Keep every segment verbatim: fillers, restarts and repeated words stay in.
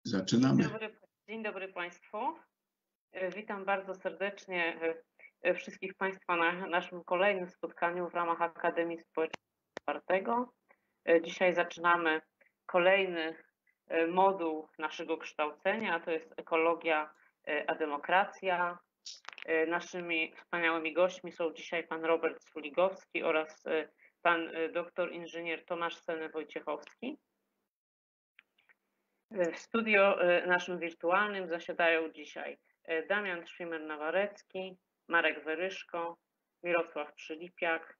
Zaczynamy. Dzień dobry, dzień dobry Państwu. Witam bardzo serdecznie wszystkich Państwa na naszym kolejnym spotkaniu w ramach Akademii Społeczności czwartego. Dzisiaj zaczynamy kolejny moduł naszego kształcenia, a to jest ekologia a demokracja. Naszymi wspaniałymi gośćmi są dzisiaj pan Robert Suligowski oraz pan doktor inżynier Tomasz Seny-Wojciechowski. W studio naszym wirtualnym zasiadają dzisiaj Damian Trzymer-Nawarecki, Marek Weryszko, Mirosław Przylipiak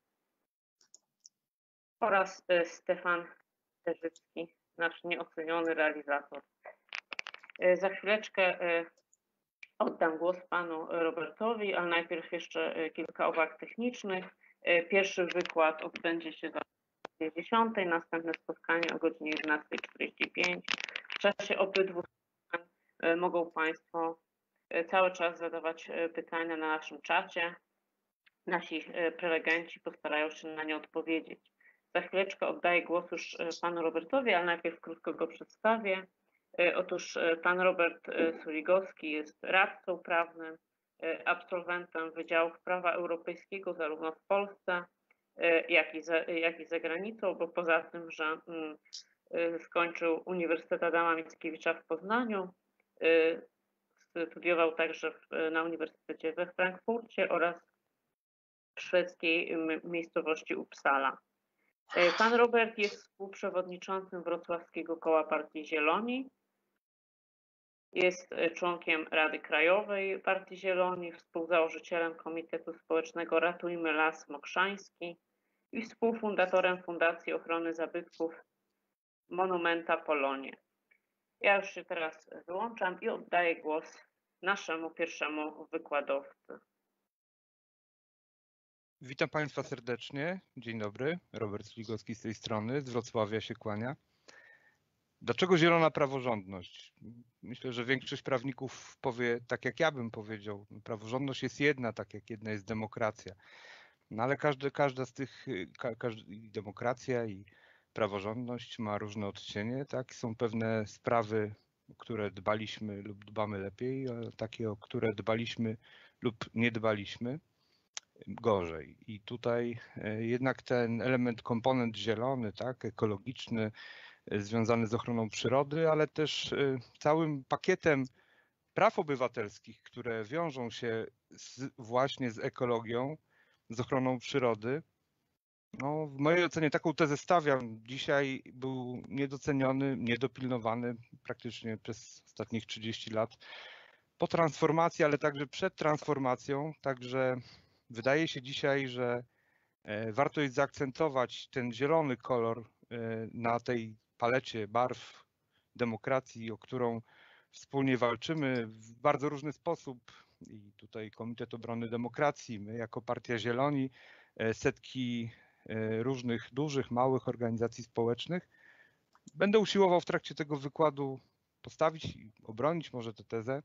oraz Stefan Terzycki, nasz nieoceniony realizator. Za chwileczkę oddam głos panu Robertowi, ale najpierw jeszcze kilka uwag technicznych. Pierwszy wykład odbędzie się za godzinie dziesiątej, następne spotkanie o godzinie jedenastej czterdzieści pięć. W czasie obydwu spotkań mogą Państwo cały czas zadawać pytania na naszym czacie. Nasi prelegenci postarają się na nie odpowiedzieć. Za chwileczkę oddaję głos już panu Robertowi, ale najpierw krótko go przedstawię. Otóż pan Robert Suligowski jest radcą prawnym, absolwentem Wydziałów Prawa Europejskiego zarówno w Polsce, jak i za, jak i za granicą, bo poza tym, że skończył Uniwersytet Adama Mickiewicza w Poznaniu, studiował także w, na Uniwersytecie we Frankfurcie oraz w szwedzkiej miejscowości Uppsala. Pan Robert jest współprzewodniczącym Wrocławskiego Koła Partii Zieloni. Jest członkiem Rady Krajowej Partii Zieloni, współzałożycielem Komitetu Społecznego Ratujmy Las Mokrzański i współfundatorem Fundacji Ochrony Zabytków Monumenta Polonie. Ja już się teraz wyłączam i oddaję głos naszemu pierwszemu wykładowcy. Witam Państwa serdecznie. Dzień dobry. Robert Suligowski z tej strony, z Wrocławia się kłania. Dlaczego zielona praworządność? Myślę, że większość prawników powie tak, jak ja bym powiedział. Praworządność jest jedna, tak jak jedna jest demokracja. No ale każdy, każda z tych, ka, każdy, i demokracja i praworządność ma różne odcienie, tak? Są pewne sprawy, o które dbaliśmy lub dbamy lepiej, a takie, o które dbaliśmy lub nie dbaliśmy gorzej. I tutaj jednak ten element, komponent zielony, tak, ekologiczny, związany z ochroną przyrody, ale też całym pakietem praw obywatelskich, które wiążą się z, właśnie z ekologią, z ochroną przyrody. No, w mojej ocenie taką tezę stawiam. Dzisiaj był niedoceniony, niedopilnowany praktycznie przez ostatnich trzydzieści lat po transformacji, ale także przed transformacją. Także wydaje się dzisiaj, że warto jest zaakcentować ten zielony kolor na tej palecie barw demokracji, o którą wspólnie walczymy w bardzo różny sposób. I tutaj Komitet Obrony Demokracji, my jako Partia Zieloni, setki różnych dużych, małych organizacji społecznych. Będę usiłował w trakcie tego wykładu postawić i obronić może tę tezę,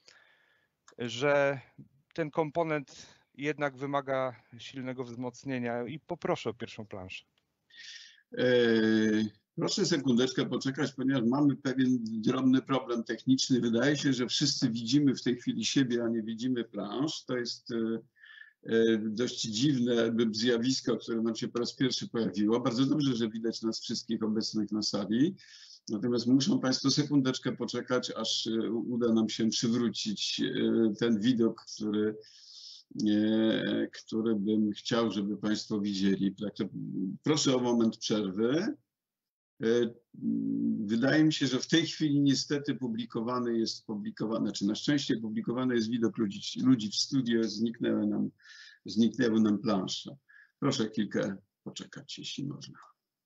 że ten komponent jednak wymaga silnego wzmocnienia i poproszę o pierwszą planszę. Yy, proszę sekundeczkę poczekać, ponieważ mamy pewien drobny problem techniczny. Wydaje się, że wszyscy widzimy w tej chwili siebie, a nie widzimy plansz. To jest yy, dość dziwne zjawisko, które nam się po raz pierwszy pojawiło. Bardzo dobrze, że widać nas wszystkich obecnych na sali. Natomiast muszą Państwo sekundeczkę poczekać, aż uda nam się przywrócić ten widok, który, który bym chciał, żeby Państwo widzieli. Także proszę o moment przerwy. Wydaje mi się, że w tej chwili niestety publikowany jest publikowany, czy na szczęście publikowany jest widok ludzi, ludzi w studio, zniknęły nam, zniknęły nam plansze. Proszę chwilkę poczekać, jeśli można.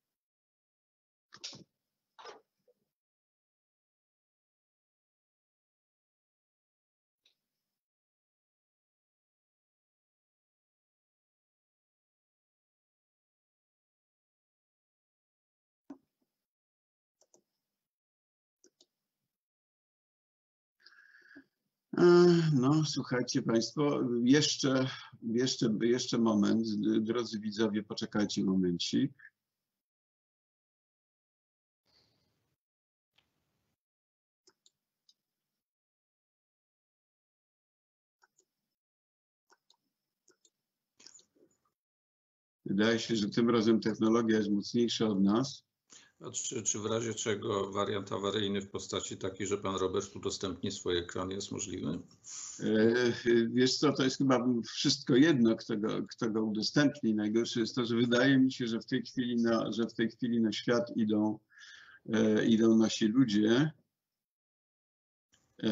No, słuchajcie Państwo, jeszcze, jeszcze, jeszcze moment, drodzy widzowie, poczekajcie momencik. Wydaje się, że tym razem technologia jest mocniejsza od nas. A czy, czy w razie czego wariant awaryjny w postaci takiej, że pan Robert udostępni swój ekran, jest możliwy? Wiesz co, to jest chyba wszystko jedno, kto go, kto go udostępni. Najgorsze jest to, że wydaje mi się, że w tej chwili na, że w tej chwili na świat idą, e, idą nasi ludzie. E,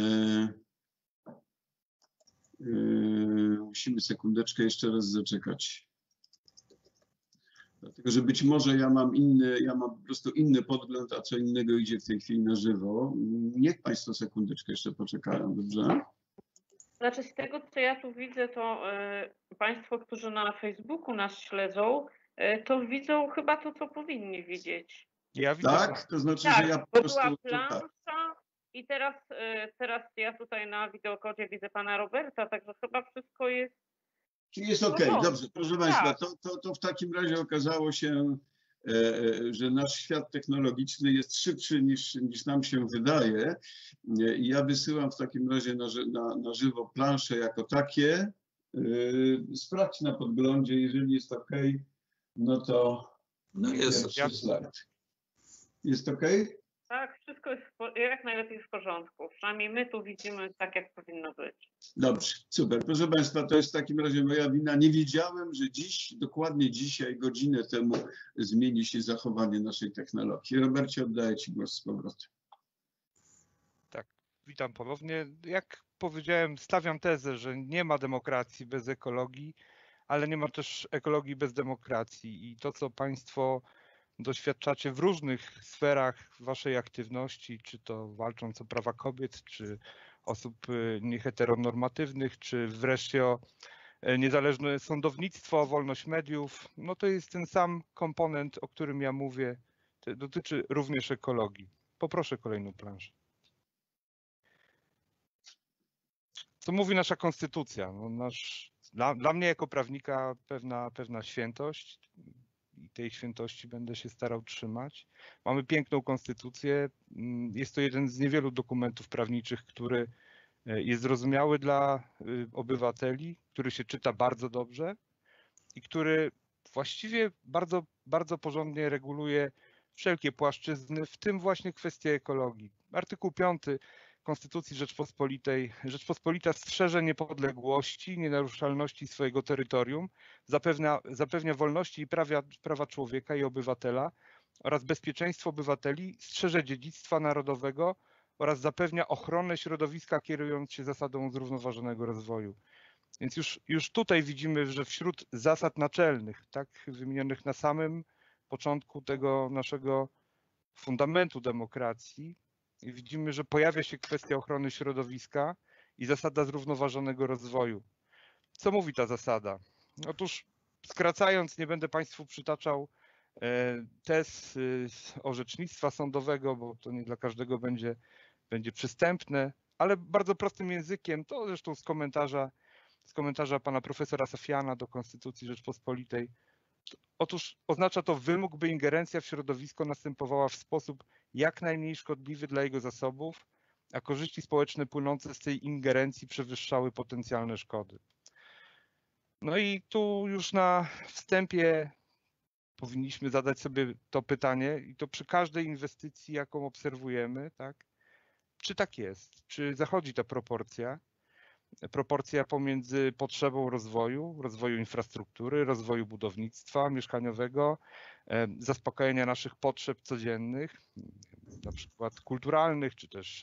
e, musimy sekundeczkę jeszcze raz zaczekać. Dlatego, że być może ja mam inny, ja mam po prostu inny podgląd, a co innego idzie w tej chwili na żywo. Niech Państwo sekundeczkę jeszcze poczekają, dobrze? Znaczy z tego, co ja tu widzę, to y, Państwo, którzy na Facebooku nas śledzą, y, to widzą chyba to, co powinni widzieć. Ja widzę. Tak, to znaczy, Tak, że ja po bo prostu... była tak. plansza i teraz, y, teraz ja tutaj na wideokodzie widzę Pana Roberta, także chyba wszystko jest... Czyli jest No okej, dobrze, dobrze, proszę Państwa, tak. to, to, to w takim razie okazało się, e, że nasz świat technologiczny jest szybszy niż, niż nam się wydaje. E, I ja wysyłam w takim razie na, ży- na, na żywo plansze jako takie. E, sprawdź na podglądzie, jeżeli jest okej, no to No jest. pierwszy slajd. Jest okej? Tak, wszystko jest w po- jak najlepiej w porządku. Przynajmniej my tu widzimy tak, jak powinno być. Dobrze, super. Proszę Państwa, to jest w takim razie moja wina. Nie wiedziałem, że dziś, dokładnie dzisiaj, godzinę temu zmieni się zachowanie naszej technologii. Robercie, oddaję Ci głos z powrotem. Tak, witam ponownie. Jak powiedziałem, stawiam tezę, że nie ma demokracji bez ekologii, ale nie ma też ekologii bez demokracji. I to, co Państwo doświadczacie w różnych sferach waszej aktywności, czy to walcząc o prawa kobiet, czy osób y, nieheteronormatywnych, czy wreszcie o e, niezależne sądownictwo, o wolność mediów, no to jest ten sam komponent, o którym ja mówię, to dotyczy również ekologii. Poproszę kolejną planszę. Co mówi nasza konstytucja? No nasz, dla, dla mnie jako prawnika pewna, pewna świętość i tej świętości będę się starał trzymać. Mamy piękną konstytucję. Jest to jeden z niewielu dokumentów prawniczych, który jest zrozumiały dla obywateli, który się czyta bardzo dobrze i który właściwie bardzo, bardzo porządnie reguluje wszelkie płaszczyzny, w tym właśnie kwestie ekologii. Artykuł piąty Konstytucji Rzeczpospolitej. Rzeczpospolita strzeże niepodległości, nienaruszalności swojego terytorium, zapewnia, zapewnia wolności i prawa, prawa człowieka i obywatela oraz bezpieczeństwo obywateli, strzeże dziedzictwa narodowego oraz zapewnia ochronę środowiska, kierując się zasadą zrównoważonego rozwoju. Więc już, już tutaj widzimy, że wśród zasad naczelnych, tak wymienionych na samym początku tego naszego fundamentu demokracji, i widzimy, że pojawia się kwestia ochrony środowiska i zasada zrównoważonego rozwoju. Co mówi ta zasada? Otóż skracając, nie będę Państwu przytaczał tez orzecznictwa sądowego, bo to nie dla każdego będzie, będzie przystępne, ale bardzo prostym językiem, to zresztą z komentarza, z komentarza pana profesora Safiana do Konstytucji Rzeczpospolitej. Otóż oznacza to wymóg, by ingerencja w środowisko następowała w sposób jak najmniej szkodliwy dla jego zasobów, a korzyści społeczne płynące z tej ingerencji przewyższały potencjalne szkody. No i tu już na wstępie powinniśmy zadać sobie to pytanie i to przy każdej inwestycji, jaką obserwujemy, tak? Czy tak jest? Czy zachodzi ta proporcja? Proporcja pomiędzy potrzebą rozwoju, rozwoju infrastruktury, rozwoju budownictwa mieszkaniowego, zaspokojenia naszych potrzeb codziennych, na przykład kulturalnych, czy też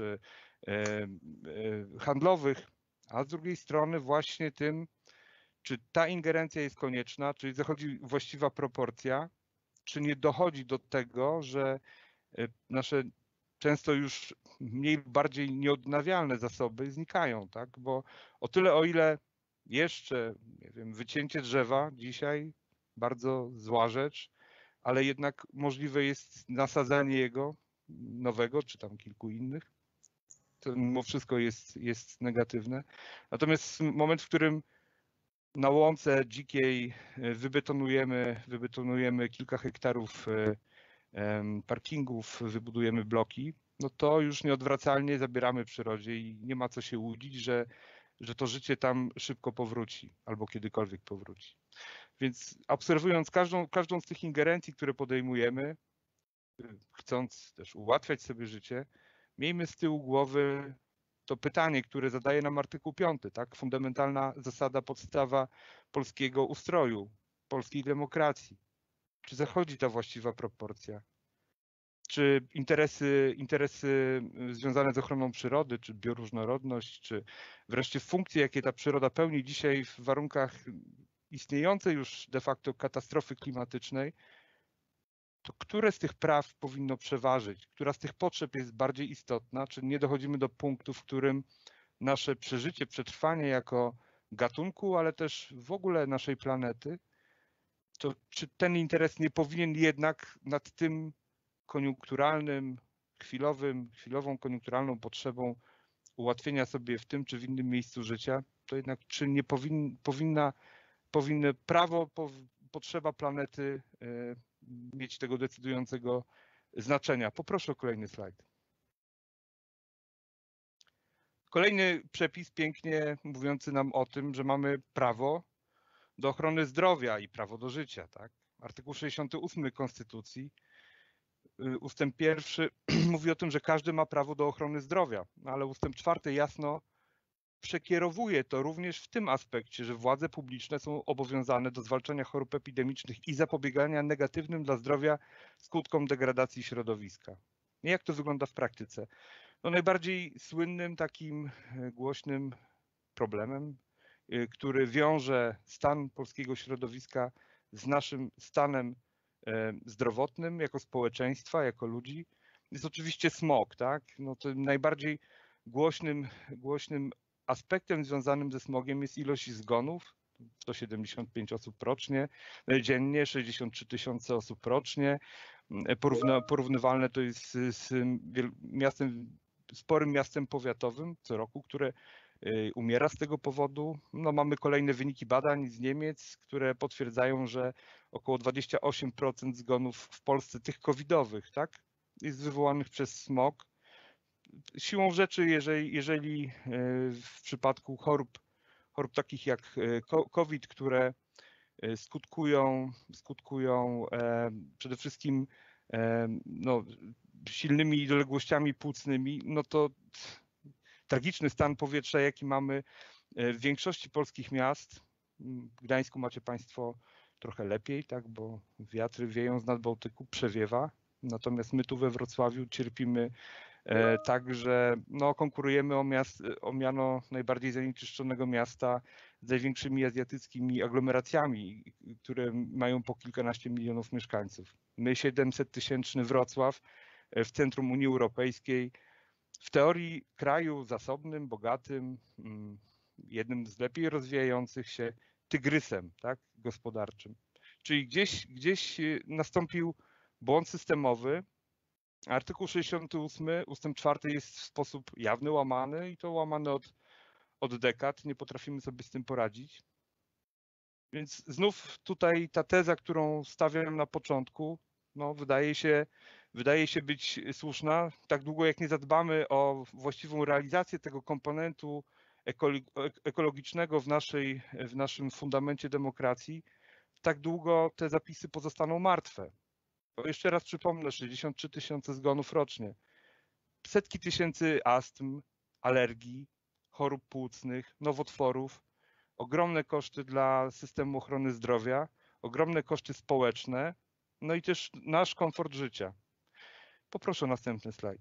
handlowych, a z drugiej strony właśnie tym, czy ta ingerencja jest konieczna, czyli zachodzi właściwa proporcja, czy nie dochodzi do tego, że nasze często już mniej bardziej nieodnawialne zasoby znikają, tak? Bo o tyle, o ile jeszcze, nie wiem, wycięcie drzewa dzisiaj bardzo zła rzecz, ale jednak możliwe jest nasadzanie jego nowego, czy tam kilku innych, to mimo wszystko jest, jest negatywne. Natomiast moment, w którym na łące dzikiej wybetonujemy, wybetonujemy kilka hektarów parkingów, wybudujemy bloki, no to już nieodwracalnie zabieramy przyrodzie i nie ma co się łudzić, że, że to życie tam szybko powróci albo kiedykolwiek powróci. Więc obserwując każdą, każdą z tych ingerencji, które podejmujemy, chcąc też ułatwiać sobie życie, miejmy z tyłu głowy to pytanie, które zadaje nam artykuł piąty, tak? Fundamentalna zasada, podstawa polskiego ustroju, polskiej demokracji. Czy zachodzi ta właściwa proporcja? Czy interesy, interesy związane z ochroną przyrody, czy bioróżnorodność, czy wreszcie funkcje, jakie ta przyroda pełni dzisiaj w warunkach istniejącej już de facto katastrofy klimatycznej, to które z tych praw powinno przeważyć? Która z tych potrzeb jest bardziej istotna? Czy nie dochodzimy do punktu, w którym nasze przeżycie, przetrwanie jako gatunku, ale też w ogóle naszej planety, to czy ten interes nie powinien jednak nad tym koniunkturalnym, chwilowym, chwilową koniunkturalną potrzebą ułatwienia sobie w tym czy w innym miejscu życia, to jednak czy nie powin, powinna, powinny prawo, po, potrzeba planety y, mieć tego decydującego znaczenia? Poproszę o kolejny slajd. Kolejny przepis pięknie mówiący nam o tym, że mamy prawo do ochrony zdrowia i prawo do życia. Tak? Artykuł sześćdziesiąty ósmy Konstytucji, ustęp pierwszy mówi o tym, że każdy ma prawo do ochrony zdrowia, ale ustęp czwarty jasno przekierowuje to również w tym aspekcie, że władze publiczne są obowiązane do zwalczania chorób epidemicznych i zapobiegania negatywnym dla zdrowia skutkom degradacji środowiska. I jak to wygląda w praktyce? No najbardziej słynnym takim głośnym problemem, który wiąże stan polskiego środowiska z naszym stanem zdrowotnym jako społeczeństwa, jako ludzi, jest oczywiście smog. Tak? No to najbardziej głośnym, głośnym aspektem związanym ze smogiem jest ilość zgonów, sto siedemdziesiąt pięć osób rocznie, dziennie, sześćdziesiąt trzy tysiące osób rocznie. Porówna, porównywalne to jest z miastem, sporym miastem powiatowym co roku, które umiera z tego powodu. No, mamy kolejne wyniki badań z Niemiec, które potwierdzają, że około dwadzieścia osiem procent zgonów w Polsce, tych covidowych, tak, jest wywołanych przez smog. Siłą rzeczy, jeżeli, jeżeli w przypadku chorób, chorób takich jak COVID, które skutkują, skutkują przede wszystkim no, silnymi doległościami płucnymi, no to tragiczny stan powietrza, jaki mamy w większości polskich miast. W Gdańsku macie Państwo trochę lepiej, tak, bo wiatry wieją z Nadbałtyku, przewiewa. Natomiast my tu we Wrocławiu cierpimy tak, że no, konkurujemy o, miast, o miano najbardziej zanieczyszczonego miasta z największymi azjatyckimi aglomeracjami, które mają po kilkanaście milionów mieszkańców. My siedemset tysięczny Wrocław w centrum Unii Europejskiej, w teorii kraju zasobnym, bogatym, jednym z lepiej rozwijających się, tygrysem, tak, gospodarczym. Czyli gdzieś, gdzieś nastąpił błąd systemowy. Artykuł sześćdziesiąty ósmy ustęp czwarty jest w sposób jawny łamany i to łamany od, od dekad. Nie potrafimy sobie z tym poradzić. Więc znów tutaj ta teza, którą stawiałem na początku, no wydaje się, wydaje się być słuszna. Tak długo jak nie zadbamy o właściwą realizację tego komponentu ekologicznego w, naszej, w naszym fundamencie demokracji, tak długo te zapisy pozostaną martwe. Bo jeszcze raz przypomnę, sześćdziesiąt trzy tysiące zgonów rocznie, setki tysięcy astm, alergii, chorób płucnych, nowotworów, ogromne koszty dla systemu ochrony zdrowia, ogromne koszty społeczne, no i też nasz komfort życia. Poproszę o następny slajd.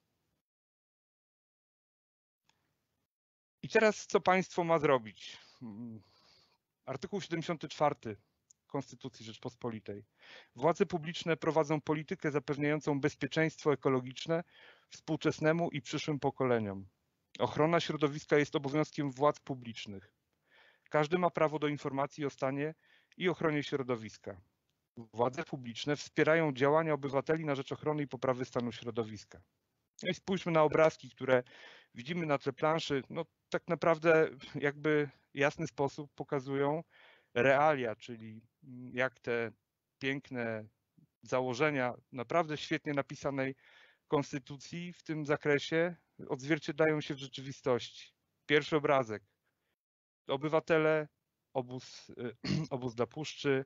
I teraz co państwo ma zrobić? Artykuł siedemdziesiąty czwarty Konstytucji Rzeczpospolitej. Władze publiczne prowadzą politykę zapewniającą bezpieczeństwo ekologiczne współczesnemu i przyszłym pokoleniom. Ochrona środowiska jest obowiązkiem władz publicznych. Każdy ma prawo do informacji o stanie i ochronie środowiska. Władze publiczne wspierają działania obywateli na rzecz ochrony i poprawy stanu środowiska. No i spójrzmy na obrazki, które widzimy na tle planszy. No, tak naprawdę jakby w jasny sposób pokazują realia, czyli jak te piękne założenia naprawdę świetnie napisanej konstytucji w tym zakresie odzwierciedlają się w rzeczywistości. Pierwszy obrazek. Obywatele obóz, obóz dla puszczy,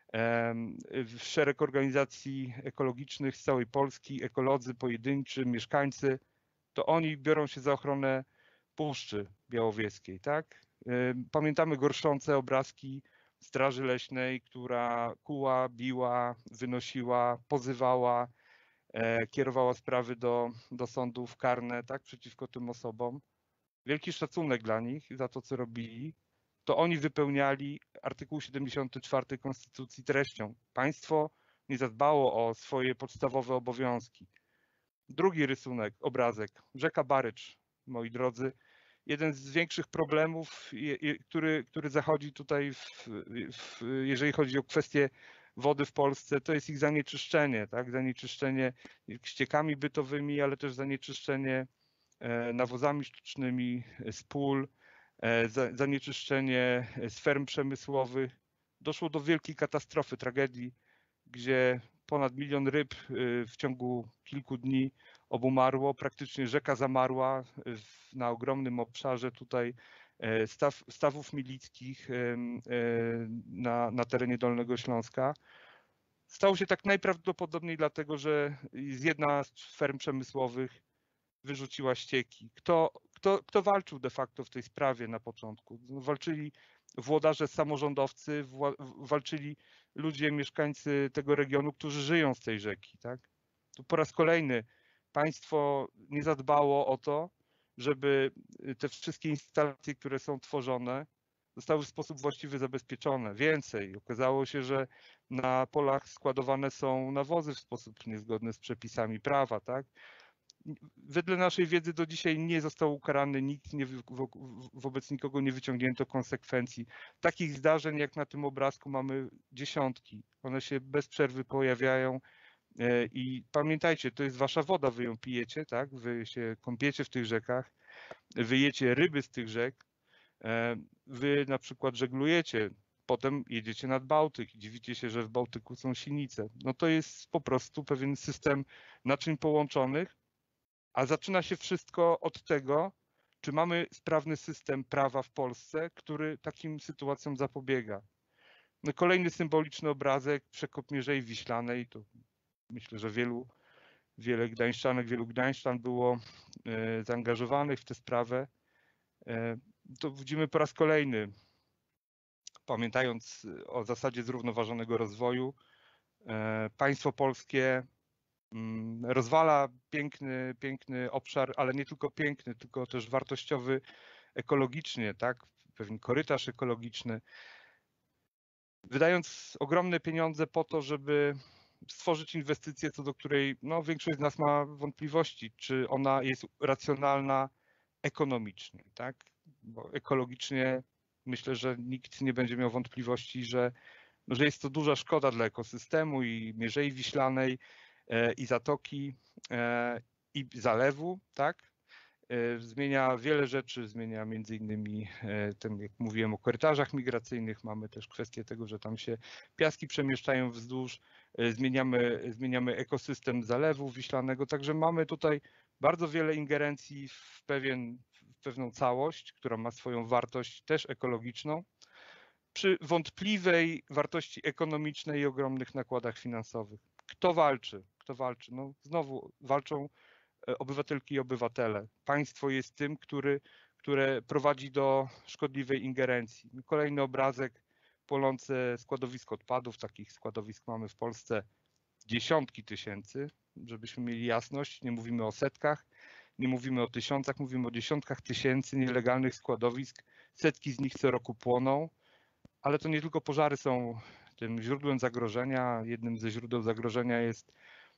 szereg organizacji ekologicznych z całej Polski, ekolodzy pojedynczy, mieszkańcy, to oni biorą się za ochronę Puszczy Białowieskiej, tak? Pamiętamy gorszące obrazki Straży Leśnej, która kuła, biła, wynosiła, pozywała, kierowała sprawy do, do sądów karne, tak, przeciwko tym osobom. Wielki szacunek dla nich za to, co robili. To oni wypełniali artykuł siedemdziesiąty czwarty Konstytucji treścią. Państwo nie zadbało o swoje podstawowe obowiązki. Drugi rysunek, obrazek. Rzeka Barycz, moi drodzy. Jeden z większych problemów, który, który zachodzi tutaj, w, w, jeżeli chodzi o kwestię wody w Polsce, to jest ich zanieczyszczenie, tak? Zanieczyszczenie ściekami bytowymi, ale też zanieczyszczenie nawozami sztucznymi z pól, zanieczyszczenie z ferm przemysłowych. Doszło do wielkiej katastrofy, tragedii, gdzie ponad milion ryb w ciągu kilku dni obumarło, praktycznie rzeka zamarła na ogromnym obszarze tutaj staw, stawów milickich na, na terenie Dolnego Śląska. Stało się tak najprawdopodobniej dlatego, że jedna z ferm przemysłowych wyrzuciła ścieki. Kto, kto, kto walczył de facto w tej sprawie na początku? Walczyli włodarze, samorządowcy, walczyli ludzie, mieszkańcy tego regionu, którzy żyją z tej rzeki. Tak? Tu po raz kolejny państwo nie zadbało o to, żeby te wszystkie instalacje, które są tworzone, zostały w sposób właściwy zabezpieczone. Więcej, okazało się, że na polach składowane są nawozy w sposób niezgodny z przepisami prawa. Tak? Wedle naszej wiedzy do dzisiaj nie został ukarany nikt, nie, wo, wobec nikogo nie wyciągnięto konsekwencji. Takich zdarzeń jak na tym obrazku mamy dziesiątki. One się bez przerwy pojawiają i pamiętajcie, to jest wasza woda, wy ją pijecie, tak? Wy się kąpiecie w tych rzekach, wy jecie ryby z tych rzek, wy na przykład żeglujecie, potem jedziecie nad Bałtyk i dziwicie się, że w Bałtyku są sinice. No to jest po prostu pewien system naczyń połączonych, a zaczyna się wszystko od tego, czy mamy sprawny system prawa w Polsce, który takim sytuacjom zapobiega. No kolejny symboliczny obrazek, przekop Mierzei Wiślanej. To myślę, że wielu, wiele gdańszczanek, wielu gdańszczan było zaangażowanych w tę sprawę. To widzimy po raz kolejny, pamiętając o zasadzie zrównoważonego rozwoju, państwo polskie rozwala piękny, piękny obszar, ale nie tylko piękny, tylko też wartościowy ekologicznie, tak? Pewien korytarz ekologiczny, wydając ogromne pieniądze po to, żeby stworzyć inwestycję, co do której no, większość z nas ma wątpliwości, czy ona jest racjonalna ekonomicznie, tak? Bo ekologicznie myślę, że nikt nie będzie miał wątpliwości, że, że jest to duża szkoda dla ekosystemu i Mierzei Wiślanej, i zatoki, i zalewu, tak? Zmienia wiele rzeczy, zmienia między innymi, tym, jak mówiłem o korytarzach migracyjnych, mamy też kwestię tego, że tam się piaski przemieszczają wzdłuż, zmieniamy, zmieniamy ekosystem zalewu wiślanego, także mamy tutaj bardzo wiele ingerencji w, pewien, w pewną całość, która ma swoją wartość też ekologiczną, przy wątpliwej wartości ekonomicznej i ogromnych nakładach finansowych. Kto walczy? Kto walczy? No znowu walczą obywatelki i obywatele. Państwo jest tym, który, które prowadzi do szkodliwej ingerencji. Kolejny obrazek, płonące składowisko odpadów. Takich składowisk mamy w Polsce dziesiątki tysięcy, żebyśmy mieli jasność. Nie mówimy o setkach, nie mówimy o tysiącach, mówimy o dziesiątkach tysięcy nielegalnych składowisk. Setki z nich co roku płoną, ale to nie tylko pożary są tym źródłem zagrożenia. Jednym ze źródeł zagrożenia jest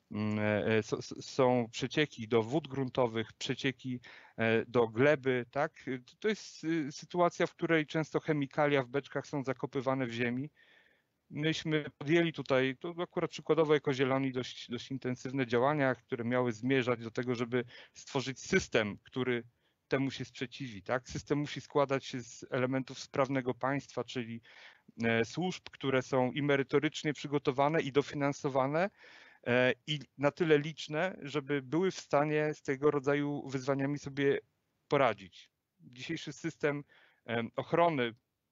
są przecieki do wód gruntowych, przecieki do gleby, tak? To jest sytuacja, w której często chemikalia w beczkach są zakopywane w ziemi. Myśmy podjęli tutaj, to akurat przykładowo jako Zieloni, dość, dość intensywne działania, które miały zmierzać do tego, żeby stworzyć system, który temu się sprzeciwi, tak? System musi składać się z elementów sprawnego państwa, czyli służb, które są i merytorycznie przygotowane i dofinansowane, i na tyle liczne, żeby były w stanie z tego rodzaju wyzwaniami sobie poradzić. Dzisiejszy system ochrony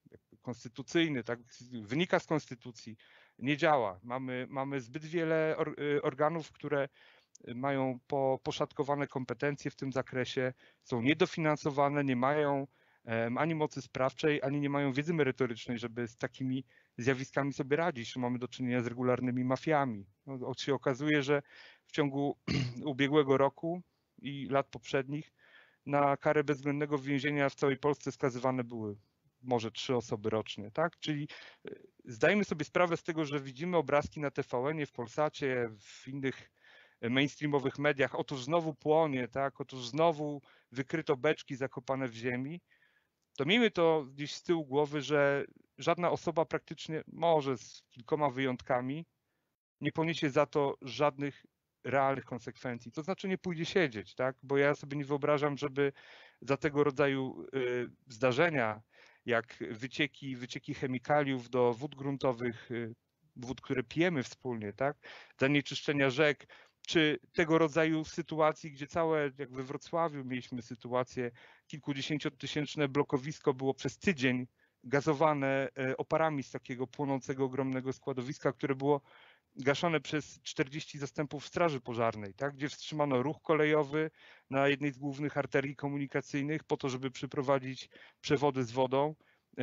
konstytucyjny, tak, wynika z konstytucji, nie działa. Mamy, mamy zbyt wiele or, organów, które mają po, poszatkowane kompetencje w tym zakresie, są niedofinansowane, nie mają um, ani mocy sprawczej, ani nie mają wiedzy merytorycznej, żeby z takimi zjawiskami sobie radzić. Mamy do czynienia z regularnymi mafiami. No, się okazuje, że w ciągu ubiegłego roku i lat poprzednich na karę bezwzględnego więzienia w całej Polsce skazywane były może trzy osoby rocznie, tak? Czyli zdajmy sobie sprawę z tego, że widzimy obrazki na T V N-ie, w Polsacie, w innych mainstreamowych mediach, otóż znowu płonie, tak? Otóż znowu wykryto beczki zakopane w ziemi, to miejmy to gdzieś z tyłu głowy, że żadna osoba praktycznie, może z kilkoma wyjątkami, nie poniesie za to żadnych realnych konsekwencji. To znaczy nie pójdzie siedzieć, tak? Bo ja sobie nie wyobrażam, żeby za tego rodzaju y, zdarzenia, jak wycieki, wycieki chemikaliów do wód gruntowych, y, wód, które pijemy wspólnie, tak? Zanieczyszczenia rzek, czy tego rodzaju sytuacji, gdzie całe, jak we Wrocławiu mieliśmy sytuację, kilkudziesięciotysięczne blokowisko było przez tydzień gazowane oparami z takiego płonącego ogromnego składowiska, które było gaszone przez czterdzieści zastępów straży pożarnej, tak, gdzie wstrzymano ruch kolejowy na jednej z głównych arterii komunikacyjnych po to, żeby przyprowadzić przewody z wodą,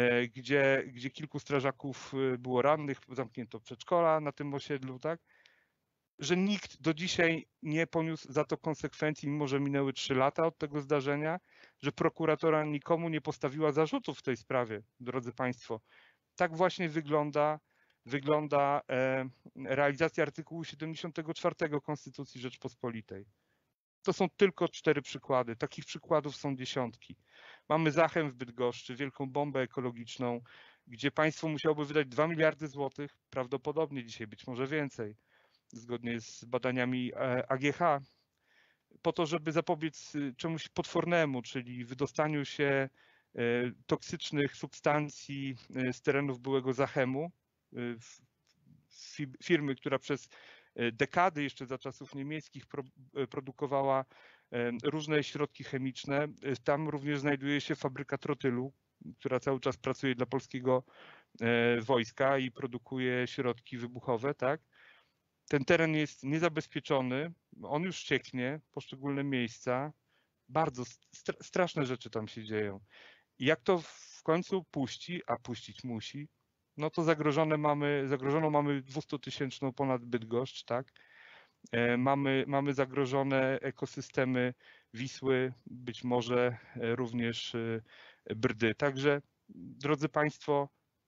gdzie, gdzie kilku strażaków było rannych, zamknięto przedszkola na tym osiedlu, tak, że nikt do dzisiaj nie poniósł za to konsekwencji, mimo że minęły trzy lata od tego zdarzenia, że prokuratora nikomu nie postawiła zarzutów w tej sprawie, drodzy Państwo. Tak właśnie wygląda wygląda realizacja artykułu siedemdziesiątego czwartego Konstytucji Rzeczpospolitej. To są tylko cztery przykłady. Takich przykładów są dziesiątki. Mamy Zachem w Bydgoszczy, wielką bombę ekologiczną, gdzie państwo musiałoby wydać dwa miliardy złotych, prawdopodobnie dzisiaj być może więcej, zgodnie z badaniami A G H, po to, żeby zapobiec czemuś potwornemu, czyli wydostaniu się toksycznych substancji z terenów byłego Zachemu, firmy, która przez dekady jeszcze za czasów niemieckich produkowała różne środki chemiczne. Tam również znajduje się fabryka trotylu, która cały czas pracuje dla polskiego wojska i produkuje środki wybuchowe, tak? Ten teren jest niezabezpieczony, on już cieknie, poszczególne miejsca, bardzo straszne rzeczy tam się dzieją. I jak to w końcu puści, a puścić musi, no to zagrożone mamy, zagrożoną mamy dwustutysięczną ponad Bydgoszcz, tak? Mamy, mamy zagrożone ekosystemy Wisły, być może również Brdy. Także, drodzy Państwo,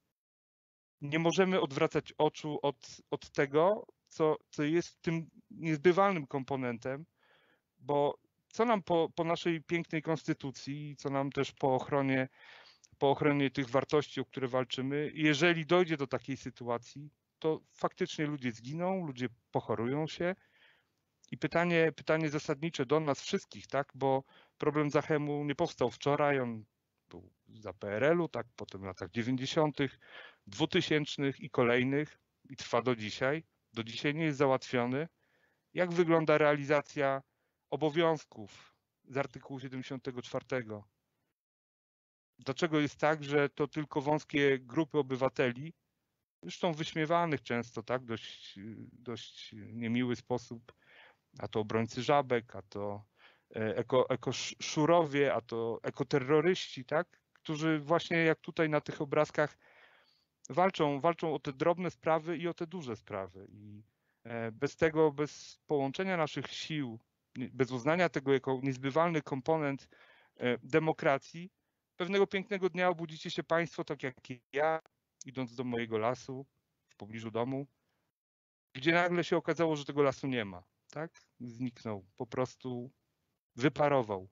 nie możemy odwracać oczu od, od tego, co, co jest tym niezbywalnym komponentem, bo co nam po, po naszej pięknej konstytucji, co nam też po ochronie po ochronie tych wartości, o które walczymy, jeżeli dojdzie do takiej sytuacji, to faktycznie ludzie zginą, ludzie pochorują się i pytanie, pytanie zasadnicze do nas wszystkich, tak, bo problem Zachemu nie powstał wczoraj, on był za P R L u, tak, potem w latach dziewięćdziesiątych, dwutysięcznych i kolejnych i trwa do dzisiaj, do dzisiaj nie jest załatwiony. Jak wygląda realizacja obowiązków z artykułu siedemdziesiątego czwartego? Dlaczego jest tak, że to tylko wąskie grupy obywateli, zresztą wyśmiewanych często, tak, dość, dość niemiły sposób, a to obrońcy żabek, a to eko, ekoszurowie, a to ekoterroryści, tak, którzy właśnie jak tutaj na tych obrazkach walczą, walczą o te drobne sprawy i o te duże sprawy. I bez tego, bez połączenia naszych sił, bez uznania tego jako niezbywalny komponent demokracji, pewnego pięknego dnia obudzicie się Państwo, tak jak ja, idąc do mojego lasu, w pobliżu domu, gdzie nagle się okazało, że tego lasu nie ma, tak? Zniknął, po prostu wyparował.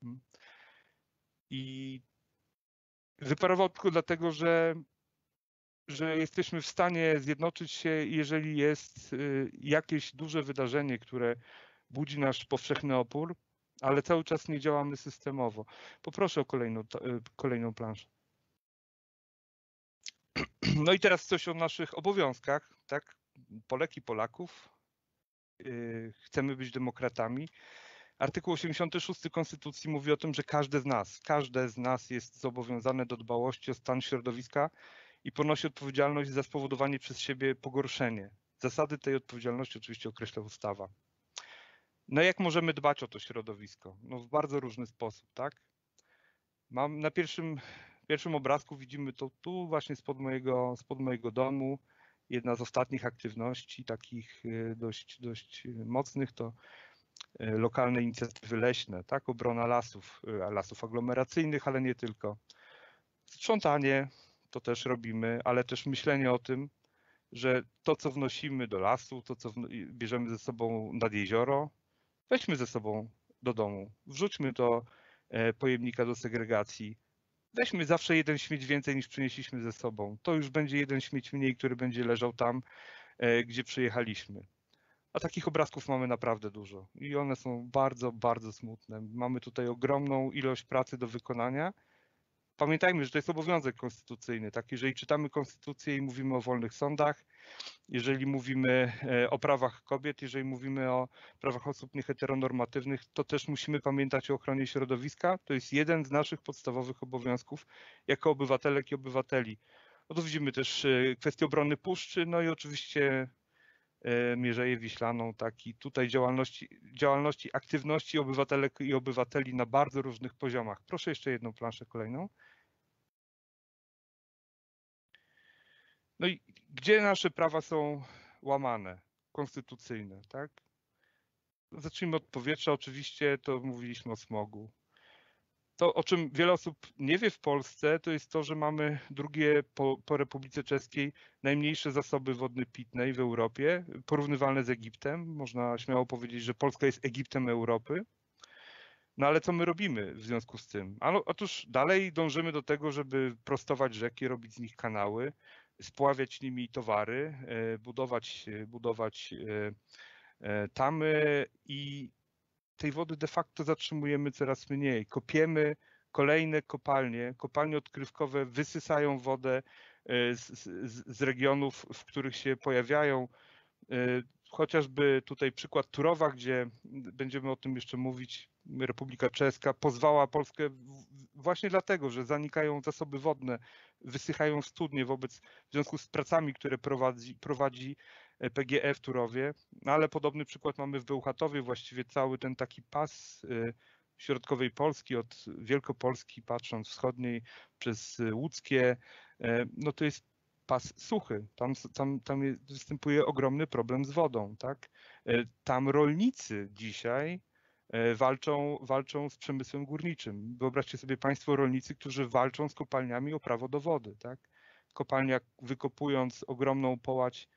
I wyparował tylko dlatego, że, że jesteśmy w stanie zjednoczyć się, jeżeli jest jakieś duże wydarzenie, które budzi nasz powszechny opór, ale cały czas nie działamy systemowo. Poproszę o kolejną, kolejną planszę. No i teraz coś o naszych obowiązkach, tak? Polek i Polaków. Chcemy być demokratami, Artykuł osiemdziesiąty szósty Konstytucji mówi o tym, że każdy z nas, każde z nas jest zobowiązane do dbałości o stan środowiska i ponosi odpowiedzialność za spowodowanie przez siebie pogorszenie. Zasady tej odpowiedzialności oczywiście określa ustawa. No jak możemy dbać o to środowisko? No w bardzo różny sposób, tak? Mam na pierwszym, pierwszym obrazku widzimy to tu właśnie spod mojego, spod mojego domu. Jedna z ostatnich aktywności takich dość, dość mocnych to lokalne inicjatywy leśne, tak? Obrona lasów, lasów aglomeracyjnych, ale nie tylko. Sprzątanie to też robimy, ale też myślenie o tym, że to, co wnosimy do lasu, to, co bierzemy ze sobą nad jezioro, weźmy ze sobą do domu, wrzućmy do pojemnika do segregacji. Weźmy zawsze jeden śmieć więcej niż przynieśliśmy ze sobą. To już będzie jeden śmieć mniej, który będzie leżał tam, gdzie przyjechaliśmy. A takich obrazków mamy naprawdę dużo i one są bardzo, bardzo smutne. Mamy tutaj ogromną ilość pracy do wykonania. Pamiętajmy, że to jest obowiązek konstytucyjny. Tak? Jeżeli czytamy konstytucję i mówimy o wolnych sądach, jeżeli mówimy o prawach kobiet, jeżeli mówimy o prawach osób nieheteronormatywnych, to też musimy pamiętać o ochronie środowiska. To jest jeden z naszych podstawowych obowiązków jako obywatelek i obywateli. No to widzimy też kwestię obrony puszczy, no i oczywiście Mierzeję Wiślaną, tak i tutaj działalności, działalności, aktywności obywatelek i obywateli na bardzo różnych poziomach. Proszę jeszcze jedną planszę kolejną. No i gdzie nasze prawa są łamane, konstytucyjne, tak? Zacznijmy od powietrza, oczywiście to mówiliśmy o smogu. To, o czym wiele osób nie wie w Polsce, to jest to, że mamy drugie po, po Republice Czeskiej najmniejsze zasoby wody pitnej w Europie, porównywalne z Egiptem. Można śmiało powiedzieć, że Polska jest Egiptem Europy. No ale co my robimy w związku z tym? Ano, otóż dalej dążymy do tego, żeby prostować rzeki, robić z nich kanały, spławiać nimi towary, budować, budować tamy i tej wody de facto zatrzymujemy coraz mniej. Kopiemy kolejne kopalnie, kopalnie odkrywkowe wysysają wodę z, z, z regionów, w których się pojawiają. Chociażby tutaj przykład Turowa, gdzie będziemy o tym jeszcze mówić, Republika Czeska pozwała Polskę właśnie dlatego, że zanikają zasoby wodne, wysychają studnie wobec, w związku z pracami, które prowadzi, prowadzi P G E w Turowie, no ale podobny przykład mamy w Bełchatowie, właściwie cały ten taki pas środkowej Polski, od Wielkopolski patrząc wschodniej przez Łódzkie, no to jest pas suchy, tam, tam, tam jest, występuje ogromny problem z wodą, tak? Tam rolnicy dzisiaj walczą, walczą z przemysłem górniczym. Wyobraźcie sobie Państwo rolnicy, którzy walczą z kopalniami o prawo do wody, tak? Kopalnia wykopując ogromną połać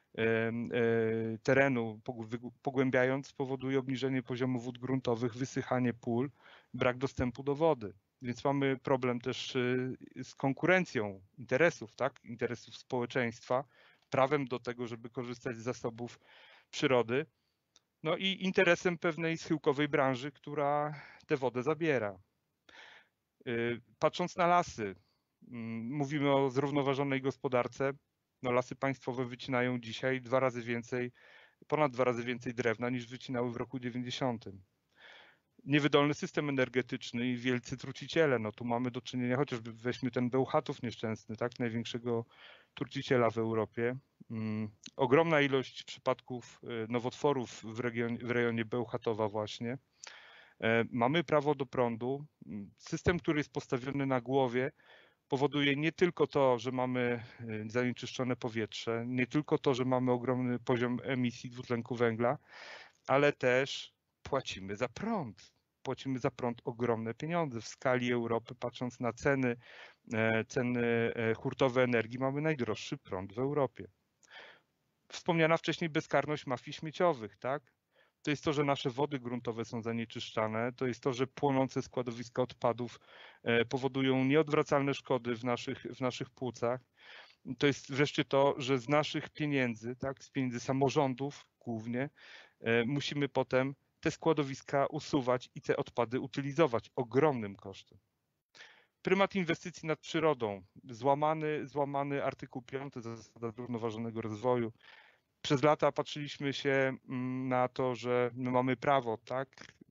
terenu, pogłębiając, powoduje obniżenie poziomu wód gruntowych, wysychanie pól, brak dostępu do wody. Więc mamy problem też z konkurencją interesów, tak? Interesów społeczeństwa, prawem do tego, żeby korzystać z zasobów przyrody, no i interesem pewnej schyłkowej branży, która tę wodę zabiera. Patrząc na lasy, mówimy o zrównoważonej gospodarce. No, lasy państwowe wycinają dzisiaj dwa razy więcej, ponad dwa razy więcej drewna niż wycinały w roku dziewięćdziesiątym. Niewydolny system energetyczny i wielcy truciciele. No tu mamy do czynienia, chociażby weźmy ten Bełchatów nieszczęsny, tak, największego truciciela w Europie. Um, ogromna ilość przypadków nowotworów w, regionie, w rejonie Bełchatowa właśnie. E, mamy prawo do prądu. System, który jest postawiony na głowie, powoduje nie tylko to, że mamy zanieczyszczone powietrze, nie tylko to, że mamy ogromny poziom emisji dwutlenku węgla, ale też płacimy za prąd. Płacimy za prąd ogromne pieniądze. W skali Europy, patrząc na ceny, ceny hurtowe energii, mamy najdroższy prąd w Europie. Wspomniana wcześniej bezkarność mafii śmieciowych, tak? To jest to, że nasze wody gruntowe są zanieczyszczane, to jest to, że płonące składowiska odpadów powodują nieodwracalne szkody w naszych, w naszych płucach. To jest wreszcie to, że z naszych pieniędzy, tak, z pieniędzy samorządów głównie, musimy potem te składowiska usuwać i te odpady utylizować ogromnym kosztem. Prymat inwestycji nad przyrodą, złamany, złamany artykuł piąty zasada zrównoważonego rozwoju. Przez lata patrzyliśmy się na to, że my mamy prawo, tak,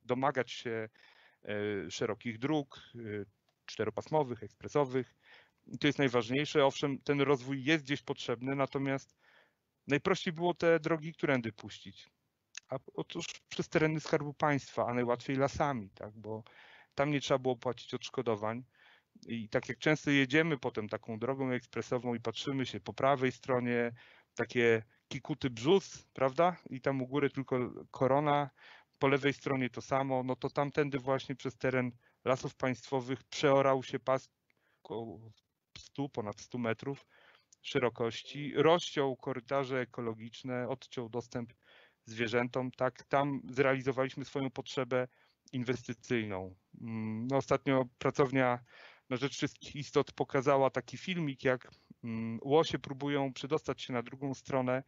domagać się szerokich dróg, czteropasmowych, ekspresowych. To jest najważniejsze. Owszem, ten rozwój jest gdzieś potrzebny, natomiast najprościej było te drogi którędy puścić. A otóż przez tereny Skarbu Państwa, a najłatwiej lasami, tak? Bo tam nie trzeba było płacić odszkodowań. I tak jak często jedziemy potem taką drogą ekspresową i patrzymy się po prawej stronie, takie Kikuty Brzóz, prawda? I tam u góry tylko Korona, po lewej stronie to samo, no to tamtędy właśnie przez teren Lasów Państwowych przeorał się pas około stu, ponad stu metrów szerokości, rozciął korytarze ekologiczne, odciął dostęp zwierzętom, tak, tam zrealizowaliśmy swoją potrzebę inwestycyjną. No, ostatnio pracownia na rzecz wszystkich istot pokazała taki filmik, jak łosie próbują przedostać się na drugą stronę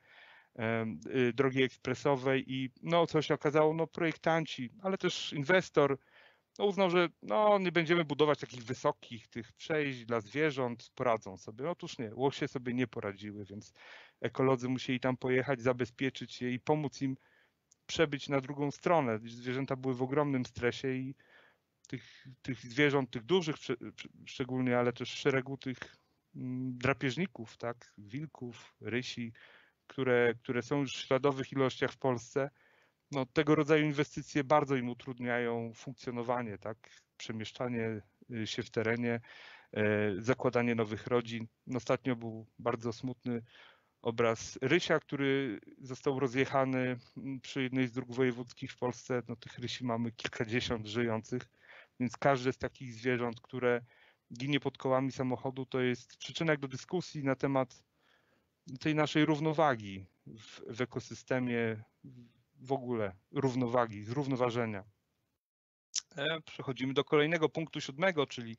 drogi ekspresowej i no, co się okazało, no, projektanci, ale też inwestor no, uznał, że no, nie będziemy budować takich wysokich tych przejść dla zwierząt, poradzą sobie. Otóż nie, łosie sobie nie poradziły, więc ekolodzy musieli tam pojechać, zabezpieczyć je i pomóc im przebyć na drugą stronę. Zwierzęta były w ogromnym stresie i tych, tych zwierząt, tych dużych szczególnie, ale też szeregu tych drapieżników, tak, wilków, rysi, które, które są już w śladowych ilościach w Polsce, no, tego rodzaju inwestycje bardzo im utrudniają funkcjonowanie, tak, przemieszczanie się w terenie, zakładanie nowych rodzin. Ostatnio był bardzo smutny obraz rysia, który został rozjechany przy jednej z dróg wojewódzkich w Polsce. No, tych rysi mamy kilkadziesiąt żyjących, więc każde z takich zwierząt, które ginie pod kołami samochodu, to jest przyczynek do dyskusji na temat tej naszej równowagi w, w ekosystemie, w ogóle równowagi, zrównoważenia. Przechodzimy do kolejnego punktu siódmego, czyli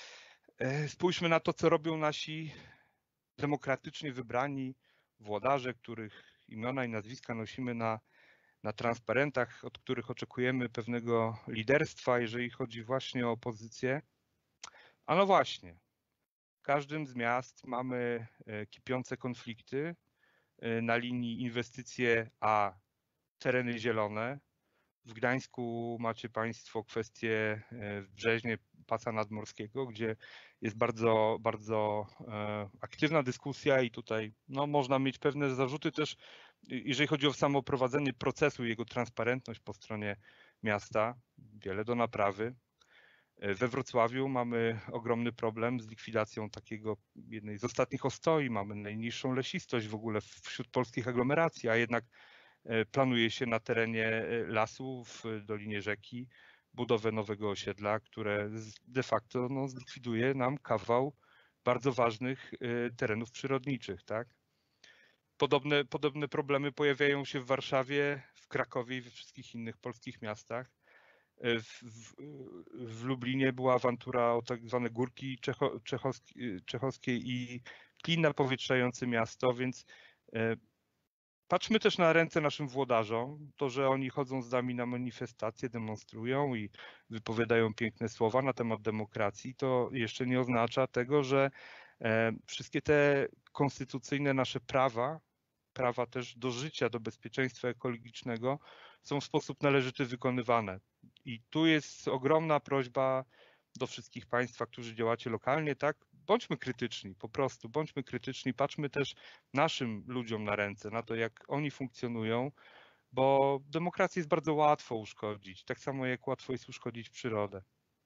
spójrzmy na to, co robią nasi demokratycznie wybrani włodarze, których imiona i nazwiska nosimy na, na transparentach, od których oczekujemy pewnego liderstwa, jeżeli chodzi właśnie o opozycję. A no właśnie, w każdym z miast mamy kipiące konflikty na linii inwestycje a tereny zielone. W Gdańsku macie Państwo kwestię w Brzeźnie pasa nadmorskiego, gdzie jest bardzo, bardzo aktywna dyskusja i tutaj no, można mieć pewne zarzuty też, jeżeli chodzi o samo prowadzenie procesu i jego transparentność po stronie miasta. Wiele do naprawy. We Wrocławiu mamy ogromny problem z likwidacją takiego jednej z ostatnich ostoi. Mamy najniższą lesistość w ogóle wśród polskich aglomeracji, a jednak planuje się na terenie lasu w dolinie rzeki budowę nowego osiedla, które de facto no, zlikwiduje nam kawał bardzo ważnych terenów przyrodniczych. Tak? Podobne, podobne problemy pojawiają się w Warszawie, w Krakowie i we wszystkich innych polskich miastach. W, w, w Lublinie była awantura o tak zwane górki czecho, czechowskie, czechowskie i klin napowietrzający miasto, więc patrzmy też na ręce naszym włodarzom. To, że oni chodzą z nami na manifestacje, demonstrują i wypowiadają piękne słowa na temat demokracji, to jeszcze nie oznacza tego, że wszystkie te konstytucyjne nasze prawa, prawa też do życia, do bezpieczeństwa ekologicznego są w sposób należyty wykonywane. I tu jest ogromna prośba do wszystkich Państwa, którzy działacie lokalnie, tak? Bądźmy krytyczni, po prostu bądźmy krytyczni, patrzmy też naszym ludziom na ręce, na to, jak oni funkcjonują, bo demokrację jest bardzo łatwo uszkodzić, tak samo jak łatwo jest uszkodzić przyrodę.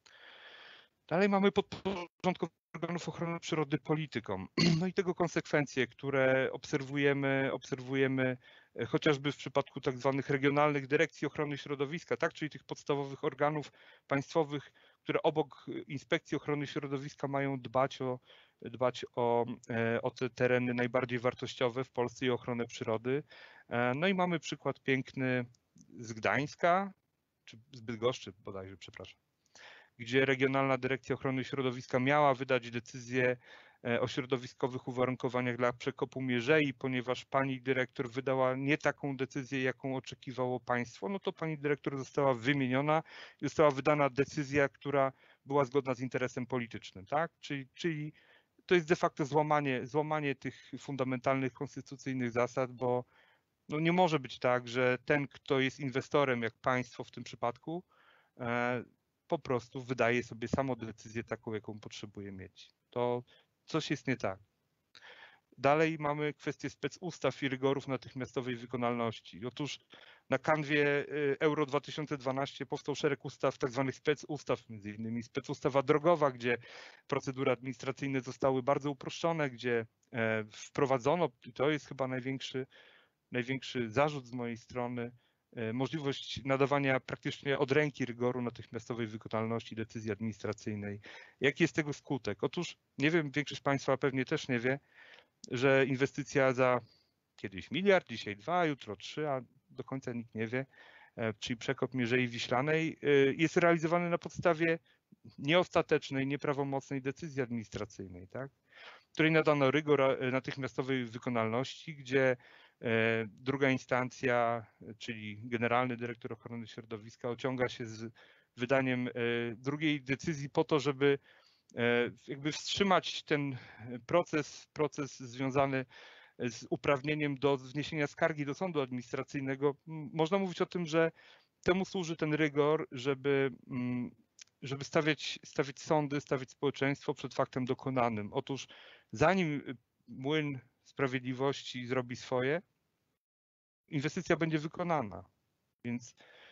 Dalej mamy podporządkowanie organów ochrony przyrody politykom. No i tego konsekwencje, które obserwujemy, obserwujemy chociażby w przypadku tak zwanych regionalnych dyrekcji ochrony środowiska, tak, czyli tych podstawowych organów państwowych, które obok Inspekcji Ochrony Środowiska mają dbać o, dbać o, o te tereny najbardziej wartościowe w Polsce i ochronę przyrody. No i mamy przykład piękny z Gdańska, czy z Bydgoszczy bodajże, przepraszam, gdzie Regionalna Dyrekcja Ochrony Środowiska miała wydać decyzję o środowiskowych uwarunkowaniach dla przekopu mierzei, ponieważ pani dyrektor wydała nie taką decyzję, jaką oczekiwało państwo, no to pani dyrektor została wymieniona i została wydana decyzja, która była zgodna z interesem politycznym, tak? Czyli, czyli to jest de facto złamanie, złamanie tych fundamentalnych konstytucyjnych zasad, bo no nie może być tak, że ten, kto jest inwestorem, jak państwo w tym przypadku, po prostu wydaje sobie samo decyzję taką, jaką potrzebuje mieć. To coś jest nie tak. Dalej mamy kwestię specustaw i rygorów natychmiastowej wykonalności. Otóż na kanwie Euro dwa tysiące dwanaście powstał szereg ustaw, tak zwanych specustaw, między innymi specustawa drogowa, gdzie procedury administracyjne zostały bardzo uproszczone, gdzie wprowadzono, i to jest chyba największy, największy zarzut z mojej strony, możliwość nadawania praktycznie od ręki rygoru natychmiastowej wykonalności decyzji administracyjnej. Jaki jest tego skutek? Otóż, nie wiem, większość Państwa pewnie też nie wie, że inwestycja za kiedyś miliard, dzisiaj dwa, jutro trzy, a do końca nikt nie wie, czyli przekop Mierzei Wiślanej, jest realizowany na podstawie nieostatecznej, nieprawomocnej decyzji administracyjnej, tak? Której nadano rygor natychmiastowej wykonalności, gdzie druga instancja, czyli Generalny Dyrektor Ochrony Środowiska, ociąga się z wydaniem drugiej decyzji po to, żeby jakby wstrzymać ten proces, proces związany z uprawnieniem do wniesienia skargi do sądu administracyjnego. Można mówić o tym, że temu służy ten rygor, żeby, żeby stawiać, stawiać sądy, stawiać społeczeństwo przed faktem dokonanym. Otóż zanim młyn sprawiedliwości zrobi swoje, inwestycja będzie wykonana. Więc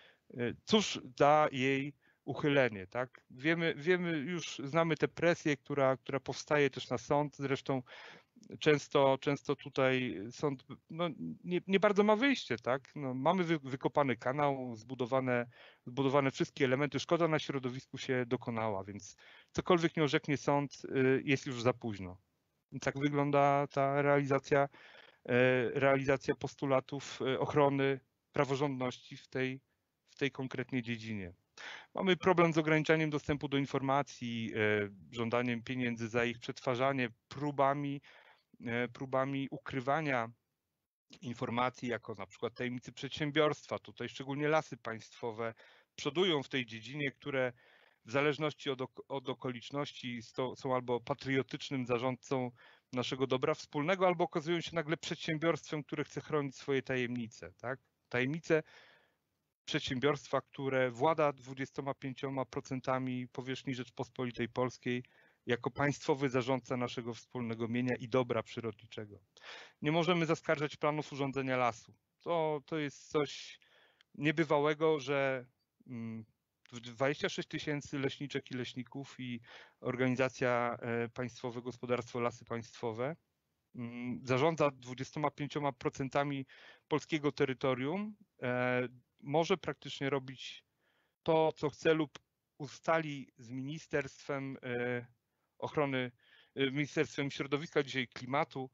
cóż da jej uchylenie, tak? Wiemy, wiemy, już znamy tę presję, która, która powstaje też na sąd. Zresztą często, często tutaj sąd no, nie, nie bardzo ma wyjście, tak? No, mamy wy, wykopany kanał, zbudowane, zbudowane wszystkie elementy, szkoda na środowisku się dokonała, więc cokolwiek nie orzeknie sąd, jest już za późno. I tak wygląda ta realizacja, realizacja postulatów ochrony praworządności w tej, w tej konkretnej dziedzinie. Mamy problem z ograniczaniem dostępu do informacji, żądaniem pieniędzy za ich przetwarzanie, próbami, próbami ukrywania informacji, jako na przykład tajemnicy przedsiębiorstwa. Tutaj szczególnie Lasy Państwowe przodują w tej dziedzinie, które w zależności od, od okoliczności są albo patriotycznym zarządcą naszego dobra wspólnego, albo okazują się nagle przedsiębiorstwem, które chce chronić swoje tajemnice. Tak? Tajemnice przedsiębiorstwa, które włada dwudziestoma pięcioma procentami powierzchni Rzeczpospolitej Polskiej jako państwowy zarządca naszego wspólnego mienia i dobra przyrodniczego. Nie możemy zaskarżać planów urządzenia lasu. To, to jest coś niebywałego, że dwadzieścia sześć tysięcy leśniczek i leśników i organizacja Państwowe Gospodarstwo Lasy Państwowe zarządza dwudziestoma pięcioma procentami polskiego terytorium, może praktycznie robić to, co chce lub ustali z Ministerstwem Ochrony, Ministerstwem Środowiska, dzisiaj Klimatu,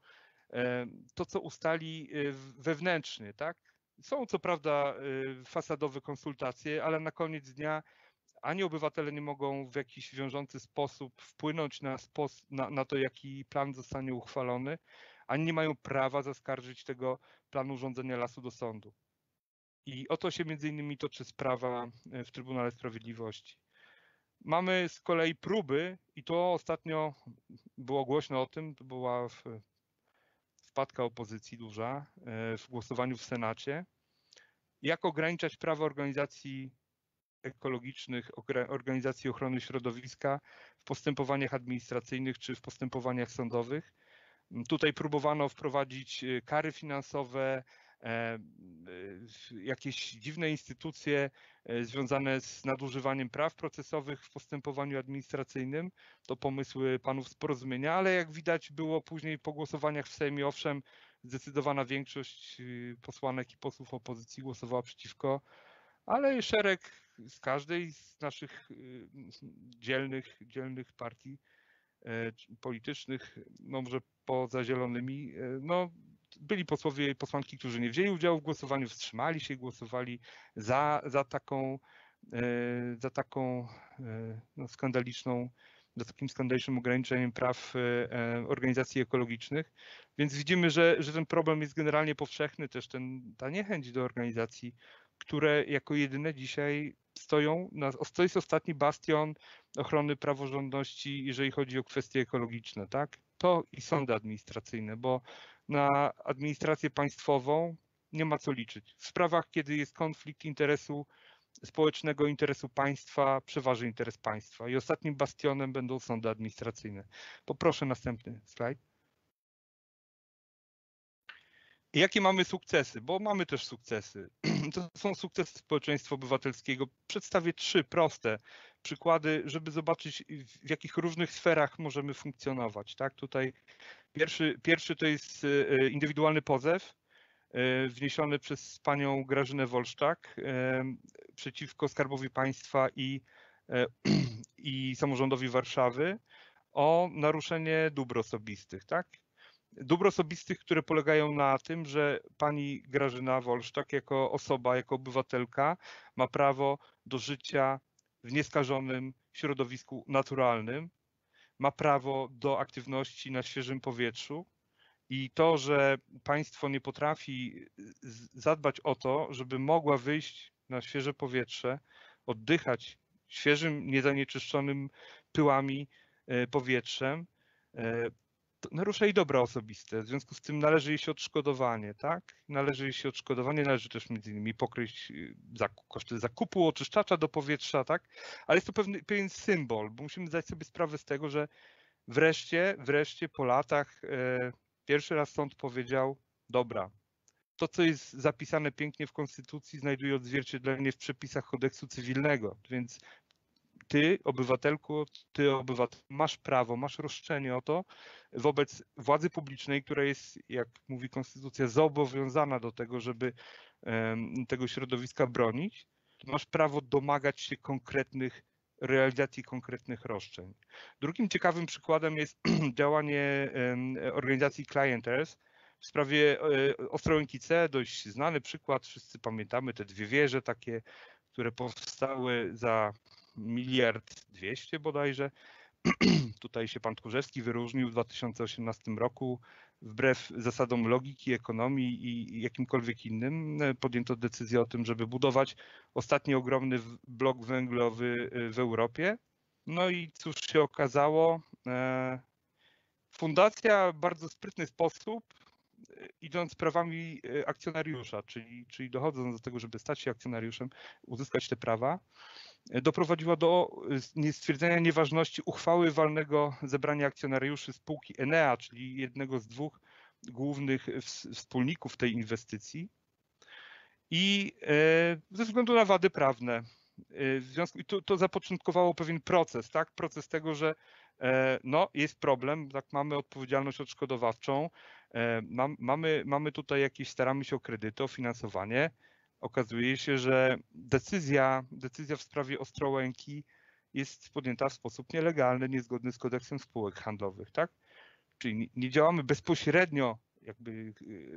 to, co ustali wewnętrznie, tak? Są co prawda fasadowe konsultacje, ale na koniec dnia ani obywatele nie mogą w jakiś wiążący sposób wpłynąć na, spos na, na to, jaki plan zostanie uchwalony, ani nie mają prawa zaskarżyć tego planu urządzenia lasu do sądu. I o to się między innymi toczy sprawa w Trybunale Sprawiedliwości. Mamy z kolei próby, i to ostatnio było głośno o tym, to była wpadka opozycji duża w głosowaniu w Senacie, jak ograniczać prawa organizacji ekologicznych, organizacji ochrony środowiska w postępowaniach administracyjnych czy w postępowaniach sądowych. Tutaj próbowano wprowadzić kary finansowe, jakieś dziwne instytucje związane z nadużywaniem praw procesowych w postępowaniu administracyjnym. To pomysły panów z Porozumienia, ale jak widać było później po głosowaniach w Sejmie, owszem, zdecydowana większość posłanek i posłów opozycji głosowała przeciwko, ale szereg z każdej z naszych dzielnych, dzielnych partii politycznych, no może poza zielonymi, no byli posłowie i posłanki, którzy nie wzięli udziału w głosowaniu, wstrzymali się i głosowali za, za taką, za taką no, skandaliczną, za takim skandalicznym ograniczeniem praw organizacji ekologicznych. Więc widzimy, że, że ten problem jest generalnie powszechny, też ten, ta niechęć do organizacji, które jako jedyne dzisiaj stoją, na, to jest ostatni bastion ochrony praworządności, jeżeli chodzi o kwestie ekologiczne, tak? To i sądy administracyjne, bo na administrację państwową nie ma co liczyć. W sprawach, kiedy jest konflikt interesu społecznego interesu państwa przeważy interes państwa i ostatnim bastionem będą sądy administracyjne. Poproszę następny slajd. I jakie mamy sukcesy? Bo mamy też sukcesy. To są sukcesy społeczeństwa obywatelskiego. Przedstawię trzy proste przykłady, żeby zobaczyć, w jakich różnych sferach możemy funkcjonować. Tak? Tutaj pierwszy, pierwszy to jest indywidualny pozew wniesiony przez panią Grażynę Wolszczak przeciwko Skarbowi Państwa i, i samorządowi Warszawy o naruszenie dóbr osobistych. Tak? Dóbr osobistych, które polegają na tym, że pani Grażyna Wolszczak jako osoba, jako obywatelka ma prawo do życia w nieskażonym środowisku naturalnym, ma prawo do aktywności na świeżym powietrzu i to, że państwo nie potrafi zadbać o to, żeby mogła wyjść na świeże powietrze, oddychać świeżym, niezanieczyszczonym pyłami powietrzem, narusza jej dobra osobiste, w związku z tym należy jej się odszkodowanie, tak? Należy jej się odszkodowanie, należy też między innymi pokryć zakup, koszty zakupu oczyszczacza do powietrza, tak? Ale jest to pewny, pewien symbol, bo musimy zdać sobie sprawę z tego, że wreszcie, wreszcie po latach e, pierwszy raz sąd powiedział, dobra, to co jest zapisane pięknie w Konstytucji znajduje odzwierciedlenie w przepisach kodeksu cywilnego, więc ty, obywatelku, ty, obywatel, masz prawo, masz roszczenie o to wobec władzy publicznej, która jest, jak mówi Konstytucja, zobowiązana do tego, żeby um, tego środowiska bronić. Masz prawo domagać się konkretnych realizacji konkretnych roszczeń. Drugim ciekawym przykładem jest działanie um, organizacji Clienters w sprawie um, Ostrołęki C, dość znany przykład, wszyscy pamiętamy te dwie wieże takie, które powstały za miliard dwieście bodajże. Tutaj się pan Tchórzewski wyróżnił w dwa tysiące osiemnastym roku. Wbrew zasadom logiki, ekonomii i jakimkolwiek innym podjęto decyzję o tym, żeby budować ostatni ogromny blok węglowy w Europie. No i cóż się okazało? Fundacja w bardzo sprytny sposób, idąc prawami akcjonariusza, czyli, czyli dochodząc do tego, żeby stać się akcjonariuszem, uzyskać te prawa, doprowadziła do stwierdzenia nieważności uchwały walnego zebrania akcjonariuszy spółki Enea, czyli jednego z dwóch głównych wspólników tej inwestycji i ze względu na wady prawne. W związku, i to, to zapoczątkowało pewien proces, tak? Proces tego, że no, jest problem, tak, mamy odpowiedzialność odszkodowawczą, mam, mamy, mamy tutaj jakieś, staramy się o kredyty, o finansowanie. Okazuje się, że decyzja, decyzja w sprawie Ostrołęki jest podjęta w sposób nielegalny, niezgodny z kodeksem spółek handlowych, tak? Czyli nie działamy bezpośrednio, jakby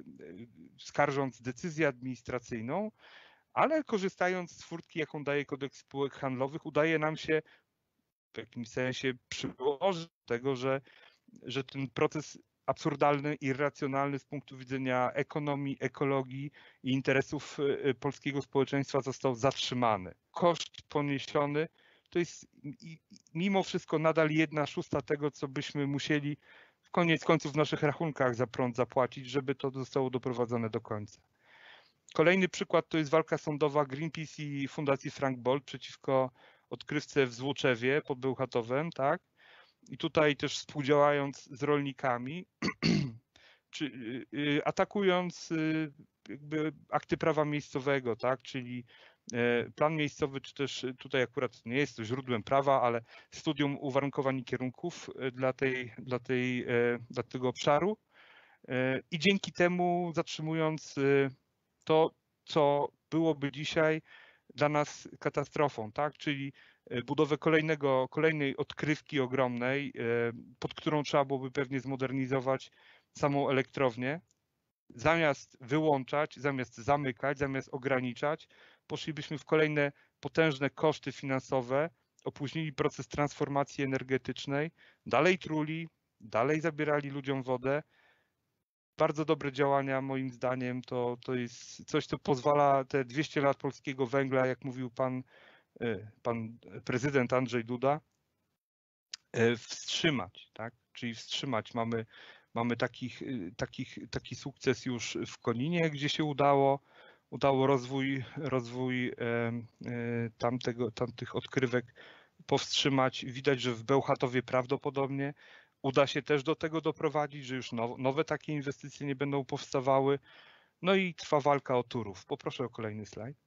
skarżąc decyzję administracyjną, ale korzystając z furtki, jaką daje kodeks spółek handlowych, udaje nam się w jakimś sensie przyłożyć do tego, że, że ten proces absurdalny, irracjonalny z punktu widzenia ekonomii, ekologii i interesów polskiego społeczeństwa został zatrzymany. Koszt poniesiony to jest mimo wszystko nadal jedna szósta tego, co byśmy musieli w koniec końców w naszych rachunkach za prąd zapłacić, żeby to zostało doprowadzone do końca. Kolejny przykład to jest walka sądowa Greenpeace i Fundacji Frank Bold przeciwko odkrywce w Złoczewie pod Bełchatowem, tak? I tutaj też współdziałając z rolnikami, czy, atakując jakby akty prawa miejscowego, tak? Czyli plan miejscowy, czy też tutaj akurat nie jest to źródłem prawa, ale studium uwarunkowań i kierunków dla, tej, dla, tej, dla tego obszaru i dzięki temu zatrzymując to, co byłoby dzisiaj dla nas katastrofą, tak? Czyli budowę kolejnego, kolejnej odkrywki ogromnej, pod którą trzeba byłoby pewnie zmodernizować samą elektrownię. Zamiast wyłączać, zamiast zamykać, zamiast ograniczać, poszlibyśmy w kolejne potężne koszty finansowe, opóźnili proces transformacji energetycznej, dalej truli, dalej zabierali ludziom wodę. Bardzo dobre działania moim zdaniem to, to jest coś, co pozwala te dwieście lat polskiego węgla, jak mówił pan, pan prezydent Andrzej Duda, wstrzymać, tak? Czyli wstrzymać. Mamy, mamy takich, takich, taki sukces już w Koninie, gdzie się udało udało rozwój, rozwój tamtego, tamtych odkrywek powstrzymać. Widać, że w Bełchatowie prawdopodobnie uda się też do tego doprowadzić, że już now, nowe takie inwestycje nie będą powstawały. No i trwa walka o Turów. Poproszę o kolejny slajd.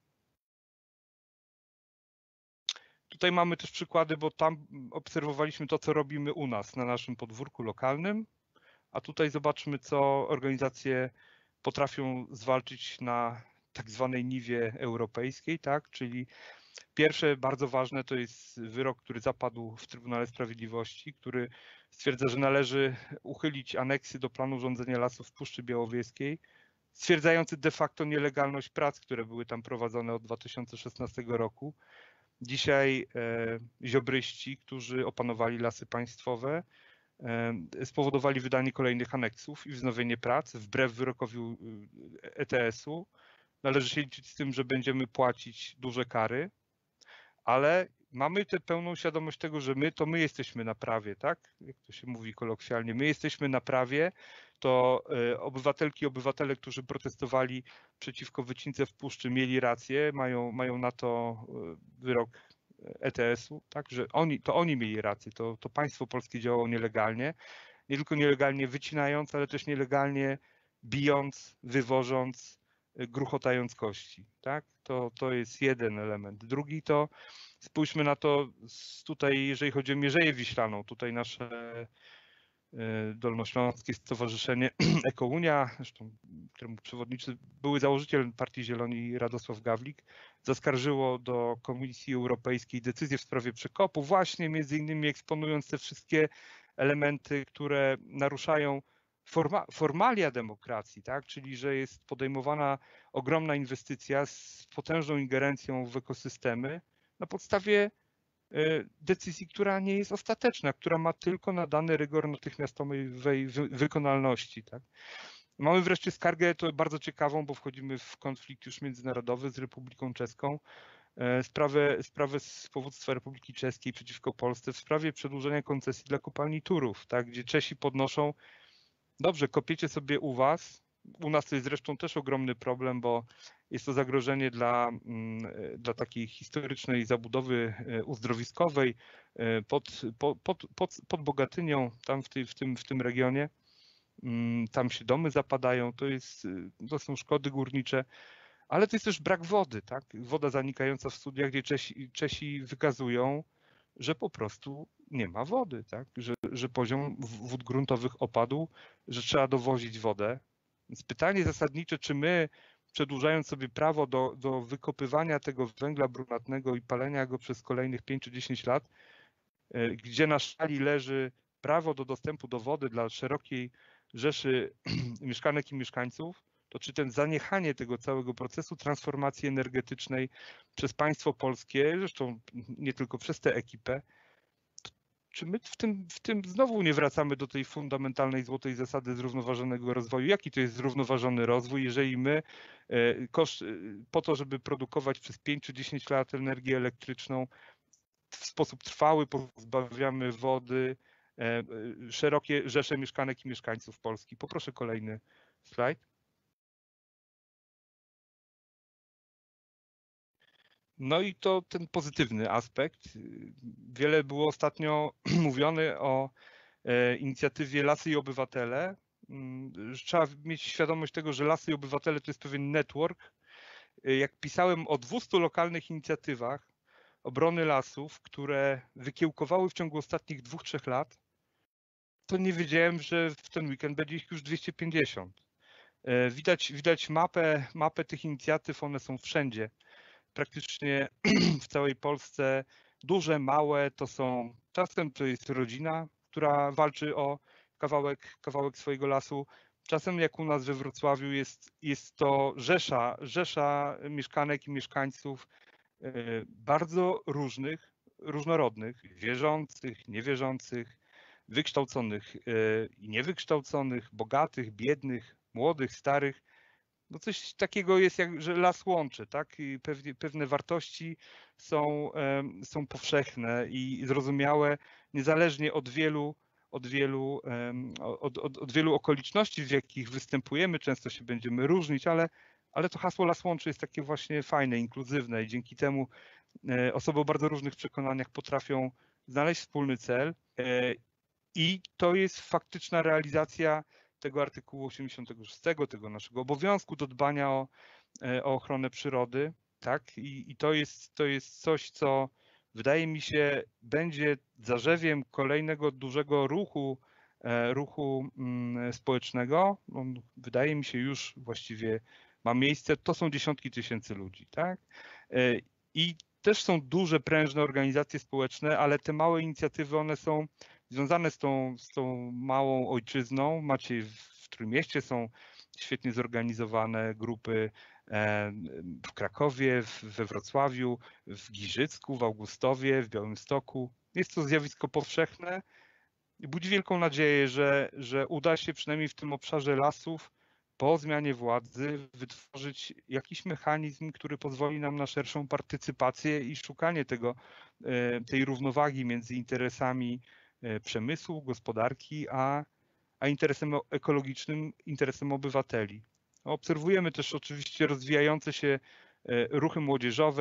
Tutaj mamy też przykłady, bo tam obserwowaliśmy to, co robimy u nas na naszym podwórku lokalnym, a tutaj zobaczmy, co organizacje potrafią zwalczyć na tak zwanej niwie europejskiej, tak? Czyli pierwsze, bardzo ważne, to jest wyrok, który zapadł w Trybunale Sprawiedliwości, który stwierdza, że należy uchylić aneksy do planu urządzenia lasów w Puszczy Białowieskiej, stwierdzający de facto nielegalność prac, które były tam prowadzone od dwa tysiące szesnastego roku. Dzisiaj e, ziobryści, którzy opanowali lasy państwowe, e, spowodowali wydanie kolejnych aneksów i wznowienie prac wbrew wyrokowi E T S-u. Należy się liczyć z tym, że będziemy płacić duże kary, ale mamy tę pełną świadomość tego, że my to my jesteśmy na prawie, tak? Jak to się mówi kolokwialnie, my jesteśmy na prawie, to obywatelki i obywatele, którzy protestowali przeciwko wycince w puszczy, mieli rację, mają, mają na to wyrok E T S-u, tak? Że oni, to oni mieli rację, to, to państwo polskie działało nielegalnie, nie tylko nielegalnie wycinając, ale też nielegalnie bijąc, wywożąc, gruchotając kości, tak? To, to jest jeden element. Drugi to spójrzmy na to tutaj, jeżeli chodzi o Mierzeję Wiślaną, tutaj nasze Dolnośląskie Stowarzyszenie Ekounia, zresztą któremu przewodniczy były założyciel Partii Zieloni Radosław Gawlik, zaskarżyło do Komisji Europejskiej decyzję w sprawie przekopu, właśnie między innymi eksponując te wszystkie elementy, które naruszają Forma, formalia demokracji, tak? Czyli że jest podejmowana ogromna inwestycja z potężną ingerencją w ekosystemy na podstawie decyzji, która nie jest ostateczna, która ma tylko nadany rygor natychmiastowej wykonalności. Tak? Mamy wreszcie skargę, to bardzo ciekawą, bo wchodzimy w konflikt już międzynarodowy z Republiką Czeską, sprawę, sprawę z powództwa Republiki Czeskiej przeciwko Polsce w sprawie przedłużenia koncesji dla kopalni Turów, tak? Gdzie Czesi podnoszą, dobrze, kopiecie sobie u was, u nas to jest zresztą też ogromny problem, bo jest to zagrożenie dla, dla takiej historycznej zabudowy uzdrowiskowej pod, pod, pod, pod, pod Bogatynią, tam w, tej, w, tym, w tym regionie. Tam się domy zapadają, to, jest, to są szkody górnicze, ale to jest też brak wody, tak? Woda zanikająca w studiach, gdzie Czesi, Czesi wykazują, że po prostu nie ma wody, tak? Że, że poziom wód gruntowych opadł, że trzeba dowozić wodę. Więc pytanie zasadnicze, czy my, przedłużając sobie prawo do, do wykopywania tego węgla brunatnego i palenia go przez kolejnych pięć czy dziesięć lat, gdzie na szali leży prawo do dostępu do wody dla szerokiej rzeszy mieszkanek i mieszkańców, to czy ten zaniechanie tego całego procesu transformacji energetycznej przez państwo polskie, zresztą nie tylko przez tę ekipę, czy my w tym, w tym znowu nie wracamy do tej fundamentalnej złotej zasady zrównoważonego rozwoju? Jaki to jest zrównoważony rozwój, jeżeli my koszt, po to, żeby produkować przez pięć czy dziesięć lat energię elektryczną, w sposób trwały pozbawiamy wody szerokie rzesze mieszkanek i mieszkańców Polski? Poproszę kolejny slajd. No i to ten pozytywny aspekt. Wiele było ostatnio mówione o inicjatywie Lasy i Obywatele. Trzeba mieć świadomość tego, że Lasy i Obywatele to jest pewien network. Jak pisałem o dwustu lokalnych inicjatywach obrony lasów, które wykiełkowały w ciągu ostatnich dwóch, trzech lat, to nie wiedziałem, że w ten weekend będzie ich już dwieście pięćdziesiąt. Widać, widać mapę, mapę tych inicjatyw, one są wszędzie. Praktycznie w całej Polsce, duże, małe, to są, czasem to jest rodzina, która walczy o kawałek, kawałek swojego lasu, czasem jak u nas we Wrocławiu jest, jest to rzesza, rzesza mieszkanek i mieszkańców bardzo różnych, różnorodnych, wierzących, niewierzących, wykształconych i niewykształconych, bogatych, biednych, młodych, starych. No coś takiego jest, jak, że las łączy, tak? I pewnie, pewne wartości są, są powszechne i zrozumiałe, niezależnie od wielu, od wielu, od, od, od wielu okoliczności, w jakich występujemy. Często się będziemy różnić, ale, ale to hasło Las Łączy jest takie właśnie fajne, inkluzywne i dzięki temu osoby o bardzo różnych przekonaniach potrafią znaleźć wspólny cel i to jest faktyczna realizacja tego artykułu osiemdziesiątego szóstego, tego naszego obowiązku do dbania o, o ochronę przyrody, tak? I, i to jest, to jest coś, co wydaje mi się będzie zarzewiem kolejnego dużego ruchu, ruchu społecznego. On wydaje mi się już właściwie ma miejsce. To są dziesiątki tysięcy ludzi, tak? I też są duże, prężne organizacje społeczne, ale te małe inicjatywy, one są związane z tą, z tą małą ojczyzną. Macie w Trójmieście są świetnie zorganizowane grupy w Krakowie, we Wrocławiu, w Giżycku, w Augustowie, w Białymstoku. Jest to zjawisko powszechne i budzi wielką nadzieję, że, że uda się przynajmniej w tym obszarze lasów po zmianie władzy wytworzyć jakiś mechanizm, który pozwoli nam na szerszą partycypację i szukanie tego, tej równowagi między interesami przemysłu, gospodarki, a, a interesem ekologicznym, interesem obywateli. Obserwujemy też oczywiście rozwijające się ruchy młodzieżowe.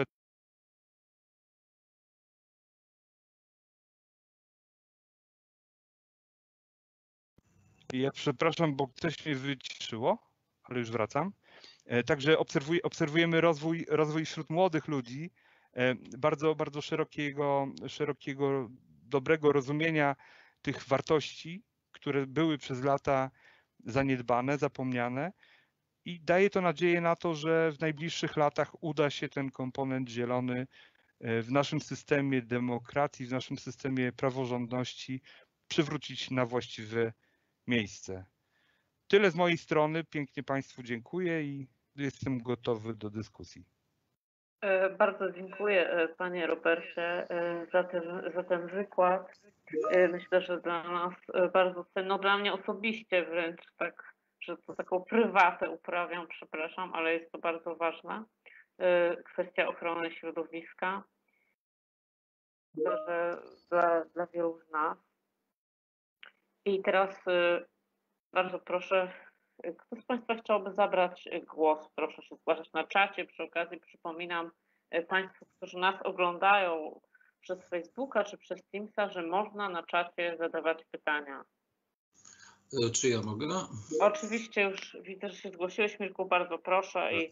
Ja przepraszam, bo coś mnie wyciszyło, ale już wracam. Także obserwuj, obserwujemy rozwój, rozwój wśród młodych ludzi, bardzo, bardzo szerokiego, szerokiego, dobrego rozumienia tych wartości, które były przez lata zaniedbane, zapomniane i daje to nadzieję na to, że w najbliższych latach uda się ten komponent zielony w naszym systemie demokracji, w naszym systemie praworządności przywrócić na właściwe miejsce. Tyle z mojej strony. Pięknie Państwu dziękuję i jestem gotowy do dyskusji. Bardzo dziękuję Panie Robercie za ten, za ten wykład. Myślę, że dla nas bardzo cenny, no dla mnie osobiście wręcz tak, że to taką prywatę uprawiam, przepraszam, ale jest to bardzo ważna kwestia ochrony środowiska. Myślę, że dla, dla wielu z nas. I teraz bardzo proszę, kto z Państwa chciałby zabrać głos? Proszę się zgłaszać na czacie. Przy okazji przypominam Państwu, którzy nas oglądają przez Facebooka czy przez Teamsa, że można na czacie zadawać pytania. Czy ja mogę? Oczywiście już widzę, że się zgłosiłeś, Mirku, bardzo proszę. I...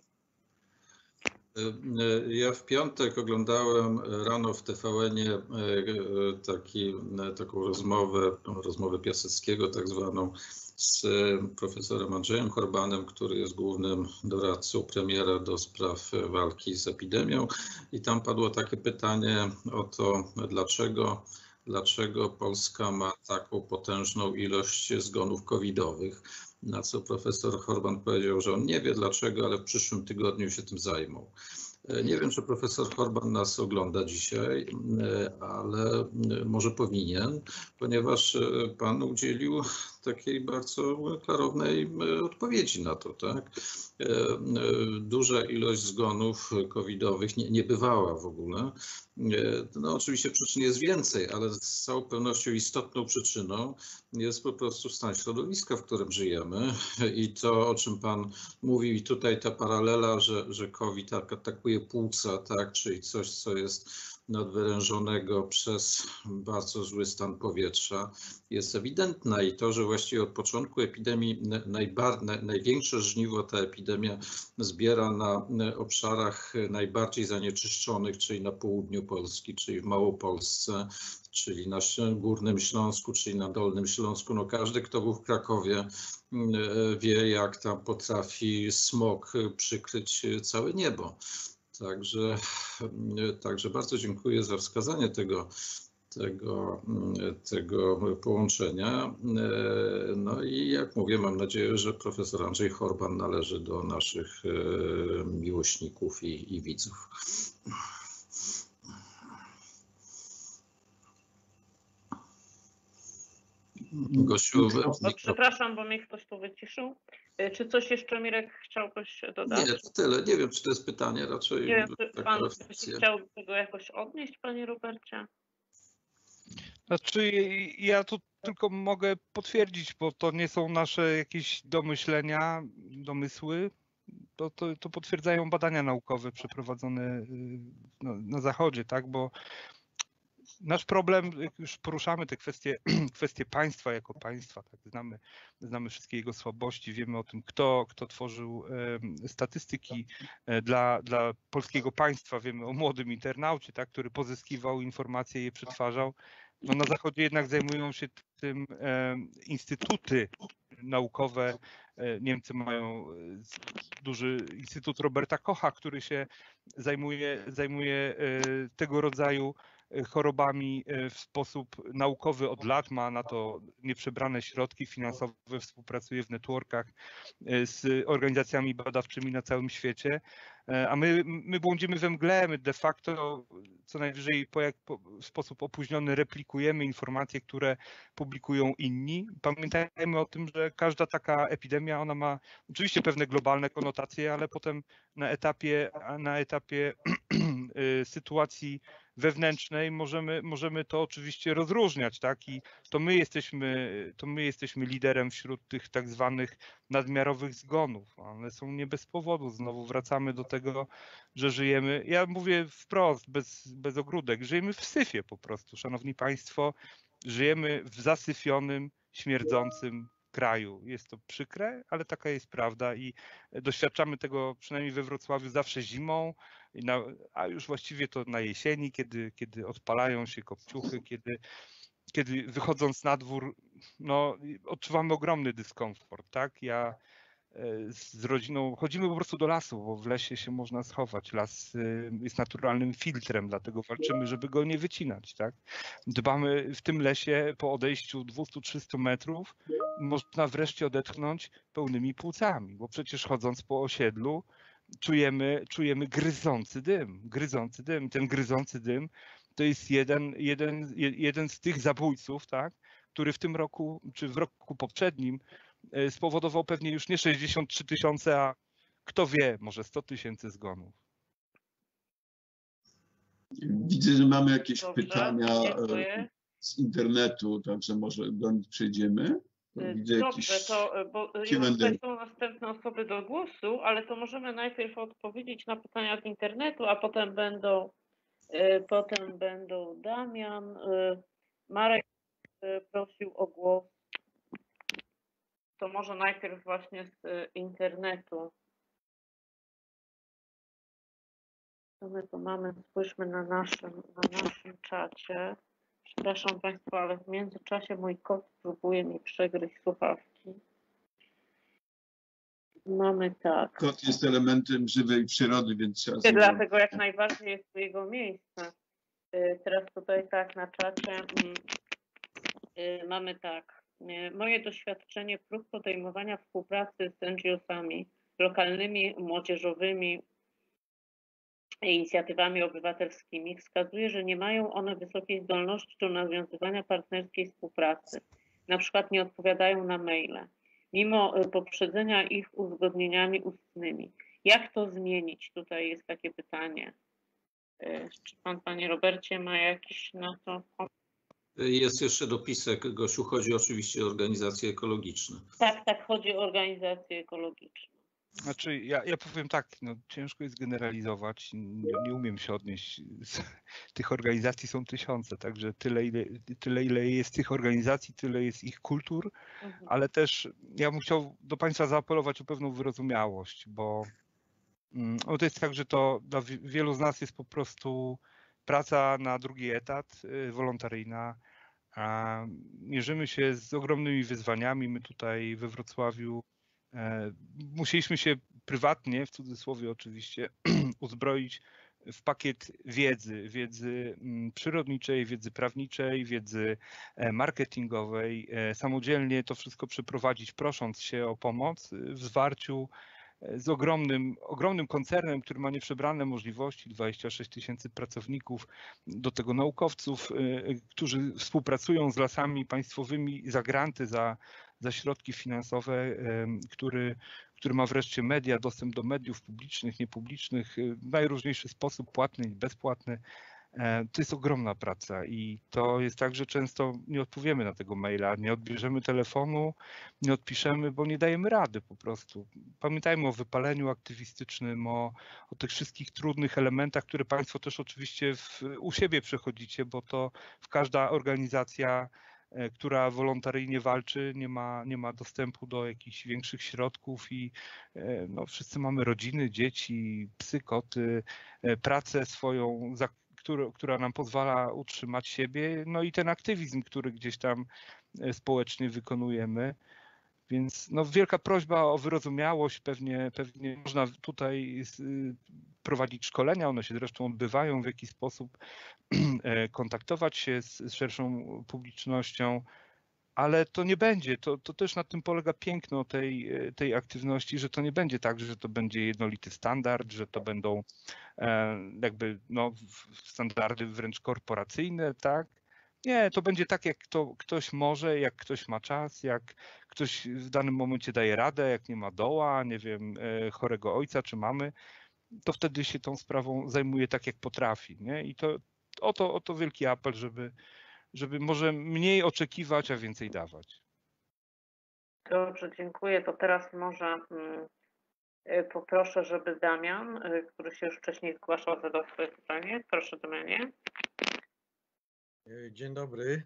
Ja w piątek oglądałem rano w T V N-ie taki, taką rozmowę, rozmowę Piaseckiego tak zwaną, z profesorem Andrzejem Horbanem, który jest głównym doradcą premiera do spraw walki z epidemią. I tam padło takie pytanie o to, dlaczego, dlaczego Polska ma taką potężną ilość zgonów covidowych. Na co profesor Horban powiedział, że on nie wie dlaczego, ale w przyszłym tygodniu się tym zajmą. Nie wiem, czy profesor Horban nas ogląda dzisiaj, ale może powinien, ponieważ pan udzielił takiej bardzo klarownej odpowiedzi na to, tak? Duża ilość zgonów covidowych, nie, niebywała w ogóle. No oczywiście przyczyn jest więcej, ale z całą pewnością istotną przyczyną jest po prostu stan środowiska, w którym żyjemy i to, o czym pan mówił, i tutaj ta paralela, że, że COVID atakuje płuca, tak, czyli coś, co jest nadwyrężonego przez bardzo zły stan powietrza, jest ewidentna i to, że właściwie od początku epidemii najbar, największe żniwo ta epidemia zbiera na obszarach najbardziej zanieczyszczonych, czyli na południu Polski, czyli w Małopolsce, czyli na Górnym Śląsku, czyli na Dolnym Śląsku. No każdy, kto był w Krakowie, wie, jak tam potrafi smog przykryć całe niebo. Także, także bardzo dziękuję za wskazanie tego, tego, tego połączenia. No i jak mówię, mam nadzieję, że profesor Andrzej Horban należy do naszych miłośników i, i widzów. Gosiu, no, przepraszam, bo mnie ktoś tu wyciszył. Czy coś jeszcze, Mirek, chciałbyś dodać? Nie, to tyle. Nie wiem, czy to jest pytanie, raczej. Nie wiem, czy pan chciał do tego jakoś odnieść, panie Robercie? Znaczy, ja tu tylko mogę potwierdzić, bo to nie są nasze jakieś domyślenia, domysły. to, to, to potwierdzają badania naukowe przeprowadzone no, na Zachodzie, tak, bo nasz problem, jak już poruszamy te kwestie, kwestie państwa jako państwa, tak, znamy, znamy wszystkie jego słabości, wiemy o tym, kto, kto tworzył e, statystyki dla, dla polskiego państwa, wiemy o młodym internaucie, tak, który pozyskiwał informacje i je przetwarzał. No, na Zachodzie jednak zajmują się tym e, instytuty naukowe. Niemcy mają duży Instytut Roberta Kocha, który się zajmuje, zajmuje tego rodzaju chorobami w sposób naukowy od lat, ma na to nieprzebrane środki finansowe, współpracuje w networkach z organizacjami badawczymi na całym świecie, a my, my błądzimy we mgle, my de facto co najwyżej po jak, po, w sposób opóźniony replikujemy informacje, które publikują inni. Pamiętajmy o tym, że każda taka epidemia, ona ma oczywiście pewne globalne konotacje, ale potem na etapie, na etapie sytuacji wewnętrznej możemy, możemy to oczywiście rozróżniać, tak? I to my jesteśmy, to my jesteśmy liderem wśród tych tak zwanych nadmiarowych zgonów. One są nie bez powodu. Znowu wracamy do tego, że żyjemy, ja mówię wprost, bez, bez ogródek, żyjemy w syfie po prostu, szanowni państwo, żyjemy w zasyfionym, śmierdzącym kraju. Jest to przykre, ale taka jest prawda i doświadczamy tego przynajmniej we Wrocławiu zawsze zimą, na, a już właściwie to na jesieni, kiedy, kiedy odpalają się kopciuchy, kiedy, kiedy wychodząc na dwór, no, odczuwamy ogromny dyskomfort, tak? Ja z rodziną chodzimy po prostu do lasu, bo w lesie się można schować. Las jest naturalnym filtrem, dlatego walczymy, żeby go nie wycinać, tak? Dbamy w tym lesie po odejściu dwieście trzysta metrów, można wreszcie odetchnąć pełnymi płucami, bo przecież chodząc po osiedlu czujemy, czujemy gryzący dym, gryzący dym. Ten gryzący dym to jest jeden, jeden, jeden z tych zabójców, tak? Który w tym roku, czy w roku poprzednim spowodował pewnie już nie sześćdziesiąt trzy tysiące, a kto wie, może sto tysięcy zgonów. Widzę, że mamy jakieś Dobrze, pytania dziękuję. z internetu, także może do nich przejdziemy. Widzę Dobrze, jakieś to bo już tutaj są następne osoby do głosu, ale to możemy najpierw odpowiedzieć na pytania z internetu, a potem będą, potem będą Damian, Marek prosił o głos. To może najpierw właśnie z internetu. Co my tu mamy? Spójrzmy na naszym, na naszym czacie. Przepraszam Państwa, ale w międzyczasie mój kot próbuje mi przegryźć słuchawki. Mamy tak. Kot jest elementem żywej przyrody, więc trzeba sobie... Dlatego jak najbardziej jest tu jego miejsce. Teraz tutaj tak na czacie mamy tak. Moje doświadczenie prób podejmowania współpracy z N G O-sami, lokalnymi, młodzieżowymi inicjatywami obywatelskimi wskazuje, że nie mają one wysokiej zdolności do nawiązywania partnerskiej współpracy. Na przykład nie odpowiadają na maile, mimo poprzedzenia ich uzgodnieniami ustnymi. Jak to zmienić? Tutaj jest takie pytanie. Czy pan, panie Robercie, ma jakiś na to pomysł? Jest jeszcze dopisek, Gosiu, chodzi oczywiście o organizacje ekologiczne. Tak, tak, chodzi o organizacje ekologiczne. Znaczy, ja, ja powiem tak, no, ciężko jest generalizować, nie, nie umiem się odnieść. Tych organizacji są tysiące, także tyle ile, tyle, ile jest tych organizacji, tyle jest ich kultur, mhm. Ale też ja bym chciał do Państwa zaapelować o pewną wyrozumiałość, bo no, to jest tak, że to dla wielu z nas jest po prostu praca na drugi etat, wolontaryjna. Mierzymy się z ogromnymi wyzwaniami. My tutaj we Wrocławiu musieliśmy się prywatnie, w cudzysłowie oczywiście, uzbroić w pakiet wiedzy, wiedzy przyrodniczej, wiedzy prawniczej, wiedzy marketingowej, samodzielnie to wszystko przeprowadzić, prosząc się o pomoc w zwarciu z ogromnym, ogromnym koncernem, który ma nieprzebrane możliwości, dwadzieścia sześć tysięcy pracowników, do tego naukowców, którzy współpracują z lasami państwowymi za granty, za, za środki finansowe, który, który ma wreszcie media, dostęp do mediów publicznych, niepublicznych, w najróżniejszy sposób, płatny i bezpłatny. To jest ogromna praca i to jest tak, że często nie odpowiemy na tego maila, nie odbierzemy telefonu, nie odpiszemy, bo nie dajemy rady po prostu. Pamiętajmy o wypaleniu aktywistycznym, o, o tych wszystkich trudnych elementach, które Państwo też oczywiście w, u siebie przechodzicie, bo to w każda organizacja, która wolontaryjnie walczy, nie ma, nie ma dostępu do jakichś większych środków i no, wszyscy mamy rodziny, dzieci, psy, koty, pracę swoją, za Który, która nam pozwala utrzymać siebie, no i ten aktywizm, który gdzieś tam społecznie wykonujemy. Więc no, wielka prośba o wyrozumiałość, pewnie, pewnie można tutaj prowadzić szkolenia, one się zresztą odbywają, w jaki sposób kontaktować się z, z szerszą publicznością, ale to nie będzie, to, to też na tym polega piękno tej, tej aktywności, że to nie będzie tak, że to będzie jednolity standard, że to będą jakby no, standardy wręcz korporacyjne, tak? Nie, to będzie tak, jak to ktoś może, jak ktoś ma czas, jak ktoś w danym momencie daje radę, jak nie ma doła, nie wiem, chorego ojca czy mamy, to wtedy się tą sprawą zajmuje tak, jak potrafi, nie? I to oto, oto wielki apel, żeby żeby może mniej oczekiwać, a więcej dawać. Dobrze, dziękuję. To teraz może poproszę, żeby Damian, który się już wcześniej zgłaszał, zadał swoje pytanie. Proszę, Damianie. Dzień dobry.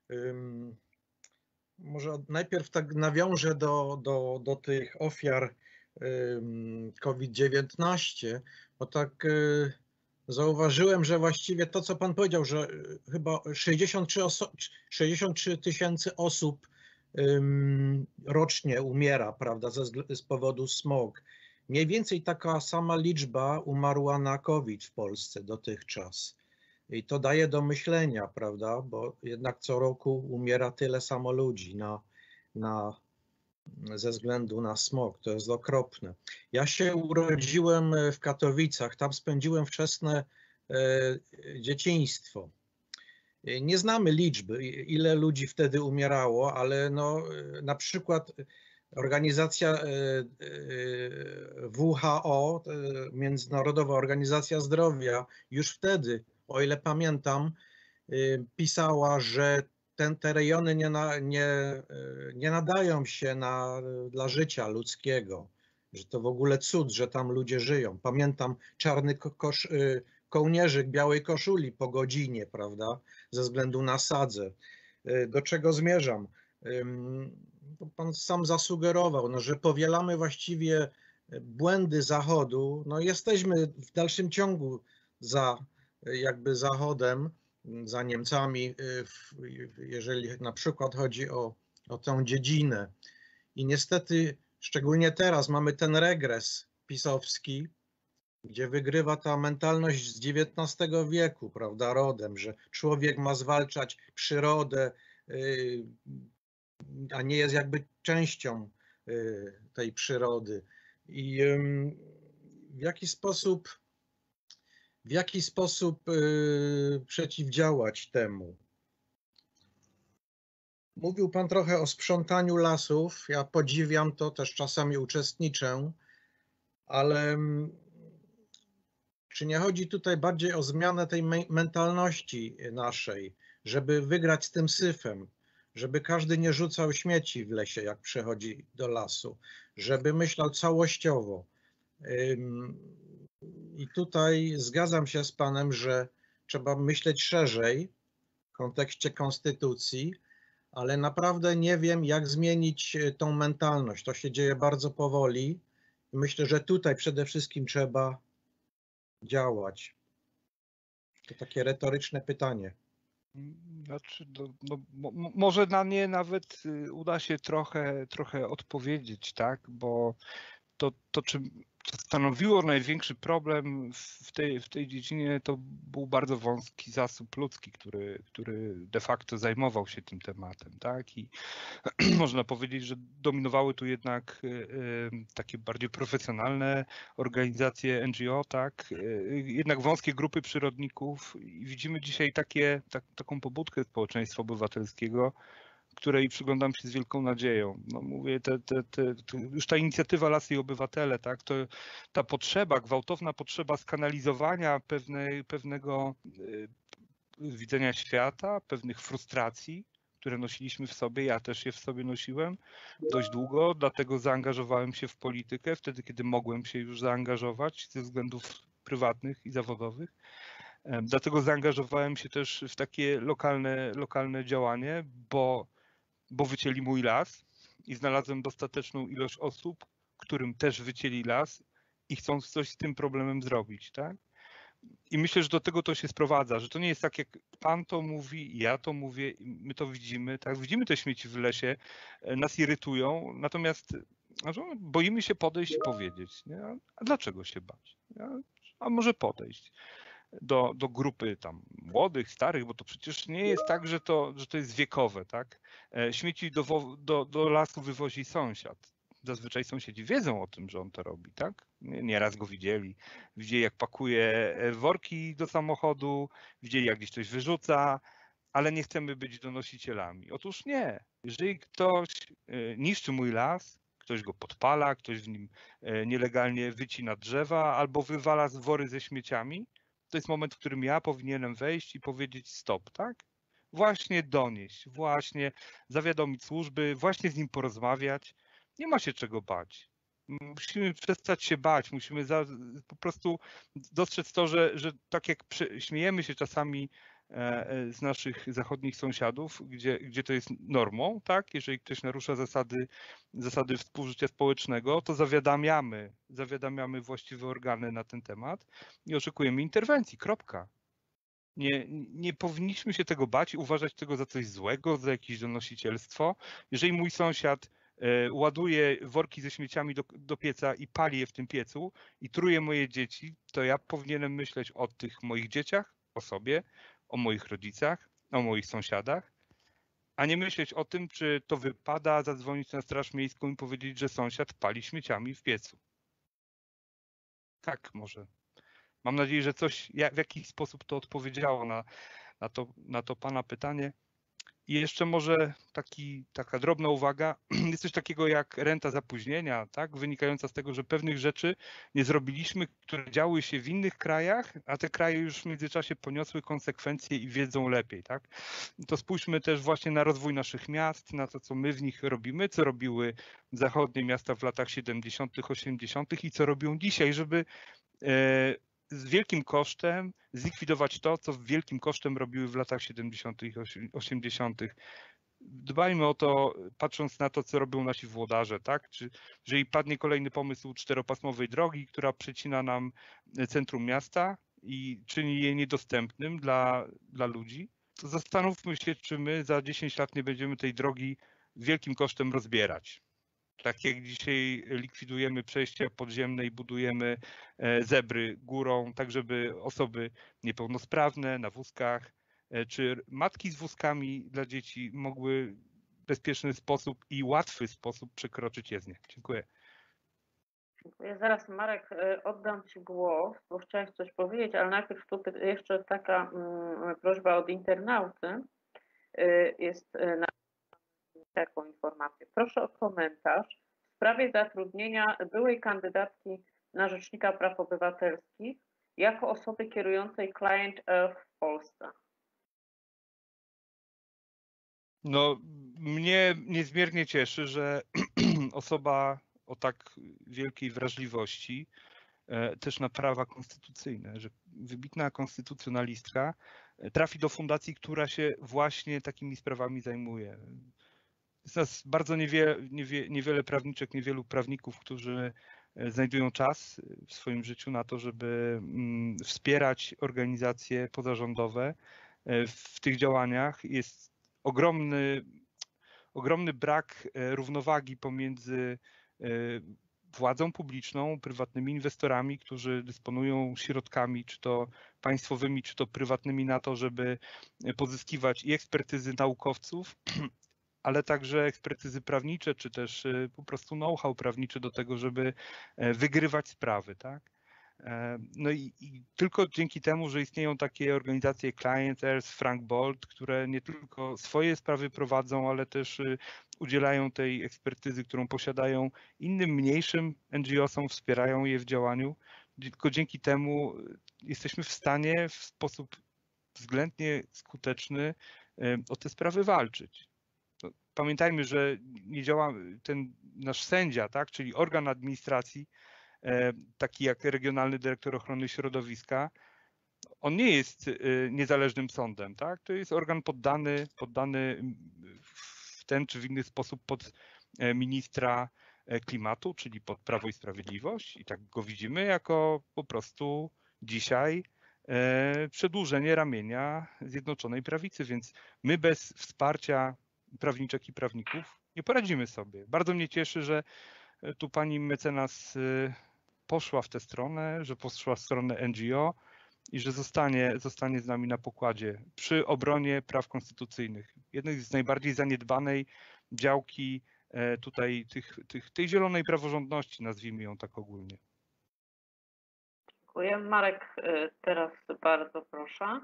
Może najpierw tak nawiążę do, do, do tych ofiar COVID dziewiętnaście, bo tak zauważyłem, że właściwie to, co Pan powiedział, że chyba sześćdziesiąt trzy tysięcy osób um, rocznie umiera, prawda, ze, z powodu smog. Mniej więcej taka sama liczba umarła na COVID w Polsce dotychczas. I to daje do myślenia, prawda, bo jednak co roku umiera tyle samo ludzi na, na, ze względu na smog. To jest okropne. Ja się urodziłem w Katowicach, tam spędziłem wczesne e, dzieciństwo. Nie znamy liczby, ile ludzi wtedy umierało, ale no, na przykład organizacja W H O, Międzynarodowa Organizacja Zdrowia, już wtedy, o ile pamiętam, pisała, że ten, te rejony nie, na, nie, nie nadają się na, dla życia ludzkiego, że to w ogóle cud, że tam ludzie żyją. Pamiętam czarny kosz, kołnierzyk białej koszuli po godzinie, prawda, ze względu na sadzę. Do czego zmierzam? Pan sam zasugerował, no, że powielamy właściwie błędy Zachodu. No, jesteśmy w dalszym ciągu za jakby Zachodem, za Niemcami, jeżeli na przykład chodzi o, o tę dziedzinę. I niestety, szczególnie teraz mamy ten regres pisowski, gdzie wygrywa ta mentalność z dziewiętnastego wieku, prawda, rodem, że człowiek ma zwalczać przyrodę, a nie jest jakby częścią tej przyrody. I w jaki sposób, w jaki sposób przeciwdziałać temu? Mówił Pan trochę o sprzątaniu lasów. Ja podziwiam to, też czasami uczestniczę, ale czy nie chodzi tutaj bardziej o zmianę tej mentalności naszej, żeby wygrać z tym syfem, żeby każdy nie rzucał śmieci w lesie, jak przychodzi do lasu, żeby myślał całościowo. I tutaj zgadzam się z Panem, że trzeba myśleć szerzej w kontekście konstytucji, ale naprawdę nie wiem, jak zmienić tą mentalność. To się dzieje bardzo powoli. Myślę, że tutaj przede wszystkim trzeba działać. To takie retoryczne pytanie. Znaczy, no, no, mo, może na nie nawet uda się trochę, trochę odpowiedzieć, tak? Bo to, to czym co stanowiło największy problem w tej, w tej dziedzinie, to był bardzo wąski zasób ludzki, który, który de facto zajmował się tym tematem, tak? I można powiedzieć, że dominowały tu jednak takie bardziej profesjonalne organizacje N G O, tak? Jednak wąskie grupy przyrodników i widzimy dzisiaj takie, tak, taką pobudkę społeczeństwa obywatelskiego, której przyglądam się z wielką nadzieją. No mówię, te, te, te, te, już ta inicjatywa Lasy i Obywatele, tak, to ta potrzeba, gwałtowna potrzeba skanalizowania pewnej, pewnego, widzenia świata, pewnych frustracji, które nosiliśmy w sobie. Ja też je w sobie nosiłem dość długo, dlatego zaangażowałem się w politykę wtedy, kiedy mogłem się już zaangażować ze względów prywatnych i zawodowych. Dlatego zaangażowałem się też w takie lokalne, lokalne działanie, bo, bo wycięli mój las i znalazłem dostateczną ilość osób, którym też wycięli las i chcą coś z tym problemem zrobić, tak? I myślę, że do tego to się sprowadza, że to nie jest tak, jak pan to mówi, ja to mówię, my to widzimy, tak? Widzimy te śmieci w lesie, nas irytują, natomiast boimy się podejść i powiedzieć, nie? A dlaczego się bać? Nie? A może podejść do, do grupy tam młodych, starych, bo to przecież nie jest tak, że to, że to jest wiekowe, tak? Śmieci do, do, do lasu wywozi sąsiad. Zazwyczaj sąsiedzi wiedzą o tym, że on to robi, tak? Nieraz go widzieli. Widzieli, jak pakuje worki do samochodu, widzieli, jak gdzieś coś wyrzuca, ale nie chcemy być donosicielami. Otóż nie. Jeżeli ktoś niszczy mój las, ktoś go podpala, ktoś w nim nielegalnie wycina drzewa albo wywala wory ze śmieciami, to jest moment, w którym ja powinienem wejść i powiedzieć stop, tak? Właśnie donieść, właśnie zawiadomić służby, właśnie z nim porozmawiać. Nie ma się czego bać. Musimy przestać się bać, musimy za, po prostu dostrzec to, że, że tak jak przy, śmiejemy się czasami z naszych zachodnich sąsiadów, gdzie, gdzie to jest normą, tak? Jeżeli ktoś narusza zasady, zasady współżycia społecznego, to zawiadamiamy, zawiadamiamy właściwe organy na ten temat i oczekujemy interwencji, kropka. Nie, nie powinniśmy się tego bać i uważać tego za coś złego, za jakieś donosicielstwo. Jeżeli mój sąsiad ładuje worki ze śmieciami do, do pieca i pali je w tym piecu i truje moje dzieci, to ja powinienem myśleć o tych moich dzieciach, o sobie, o moich rodzicach, o moich sąsiadach, a nie myśleć o tym, czy to wypada zadzwonić na straż miejską i powiedzieć, że sąsiad pali śmieciami w piecu. Tak, może. Mam nadzieję, że coś w jakiś sposób to odpowiedziało na, na, to, na to pana pytanie. I jeszcze może taki, taka drobna uwaga, jest coś takiego jak renta zapóźnienia, tak? Wynikająca z tego, że pewnych rzeczy nie zrobiliśmy, które działy się w innych krajach, a te kraje już w międzyczasie poniosły konsekwencje i wiedzą lepiej, tak? To spójrzmy też właśnie na rozwój naszych miast, na to, co my w nich robimy, co robiły zachodnie miasta w latach siedemdziesiątych, osiemdziesiątych i co robią dzisiaj, żeby z wielkim kosztem zlikwidować to, co wielkim kosztem robiły w latach siedemdziesiątych i osiemdziesiątych. Dbajmy o to, patrząc na to, co robią nasi włodarze, tak? Czy, jeżeli padnie kolejny pomysł czteropasmowej drogi, która przecina nam centrum miasta i czyni je niedostępnym dla, dla ludzi, to zastanówmy się, czy my za dziesięć lat nie będziemy tej drogi wielkim kosztem rozbierać. Tak jak dzisiaj likwidujemy przejścia podziemne i budujemy zebry górą, tak żeby osoby niepełnosprawne na wózkach, czy matki z wózkami dla dzieci mogły w bezpieczny sposób i łatwy sposób przekroczyć jezdnię. Dziękuję. Dziękuję. Zaraz, Marek, oddam Ci głos, bo chciałeś coś powiedzieć, ale najpierw tu jeszcze taka prośba od internauty. Jest na taką informację. Proszę o komentarz w sprawie zatrudnienia byłej kandydatki na Rzecznika Praw Obywatelskich jako osoby kierującej Client Earth w Polsce. No, mnie niezmiernie cieszy, że osoba o tak wielkiej wrażliwości też na prawa konstytucyjne, że wybitna konstytucjonalistka trafi do fundacji, która się właśnie takimi sprawami zajmuje. Jest nas bardzo niewiele, niewie, niewiele prawniczek, niewielu prawników, którzy znajdują czas w swoim życiu na to, żeby wspierać organizacje pozarządowe w tych działaniach. Jest ogromny, ogromny brak równowagi pomiędzy władzą publiczną, prywatnymi inwestorami, którzy dysponują środkami, czy to państwowymi, czy to prywatnymi na to, żeby pozyskiwać i ekspertyzy naukowców, ale także ekspertyzy prawnicze, czy też po prostu know-how prawniczy do tego, żeby wygrywać sprawy, tak? No i, i tylko dzięki temu, że istnieją takie organizacje Client Earth, Frank Bolt, które nie tylko swoje sprawy prowadzą, ale też udzielają tej ekspertyzy, którą posiadają innym mniejszym N G O som, wspierają je w działaniu. Tylko dzięki temu jesteśmy w stanie w sposób względnie skuteczny o te sprawy walczyć. Pamiętajmy, że nie działa ten nasz sędzia, tak, czyli organ administracji, taki jak Regionalny Dyrektor Ochrony Środowiska, on nie jest niezależnym sądem, tak? To jest organ poddany, poddany w ten czy w inny sposób pod ministra klimatu, czyli pod Prawo i Sprawiedliwość i tak go widzimy jako po prostu dzisiaj przedłużenie ramienia Zjednoczonej Prawicy, więc my bez wsparcia prawniczek i prawników nie poradzimy sobie. Bardzo mnie cieszy, że tu pani mecenas poszła w tę stronę, że poszła w stronę N G O i że zostanie, zostanie z nami na pokładzie przy obronie praw konstytucyjnych. Jednej z najbardziej zaniedbanej działki tutaj tych, tych, tej zielonej praworządności, nazwijmy ją tak ogólnie. Dziękuję. Marek, teraz bardzo proszę.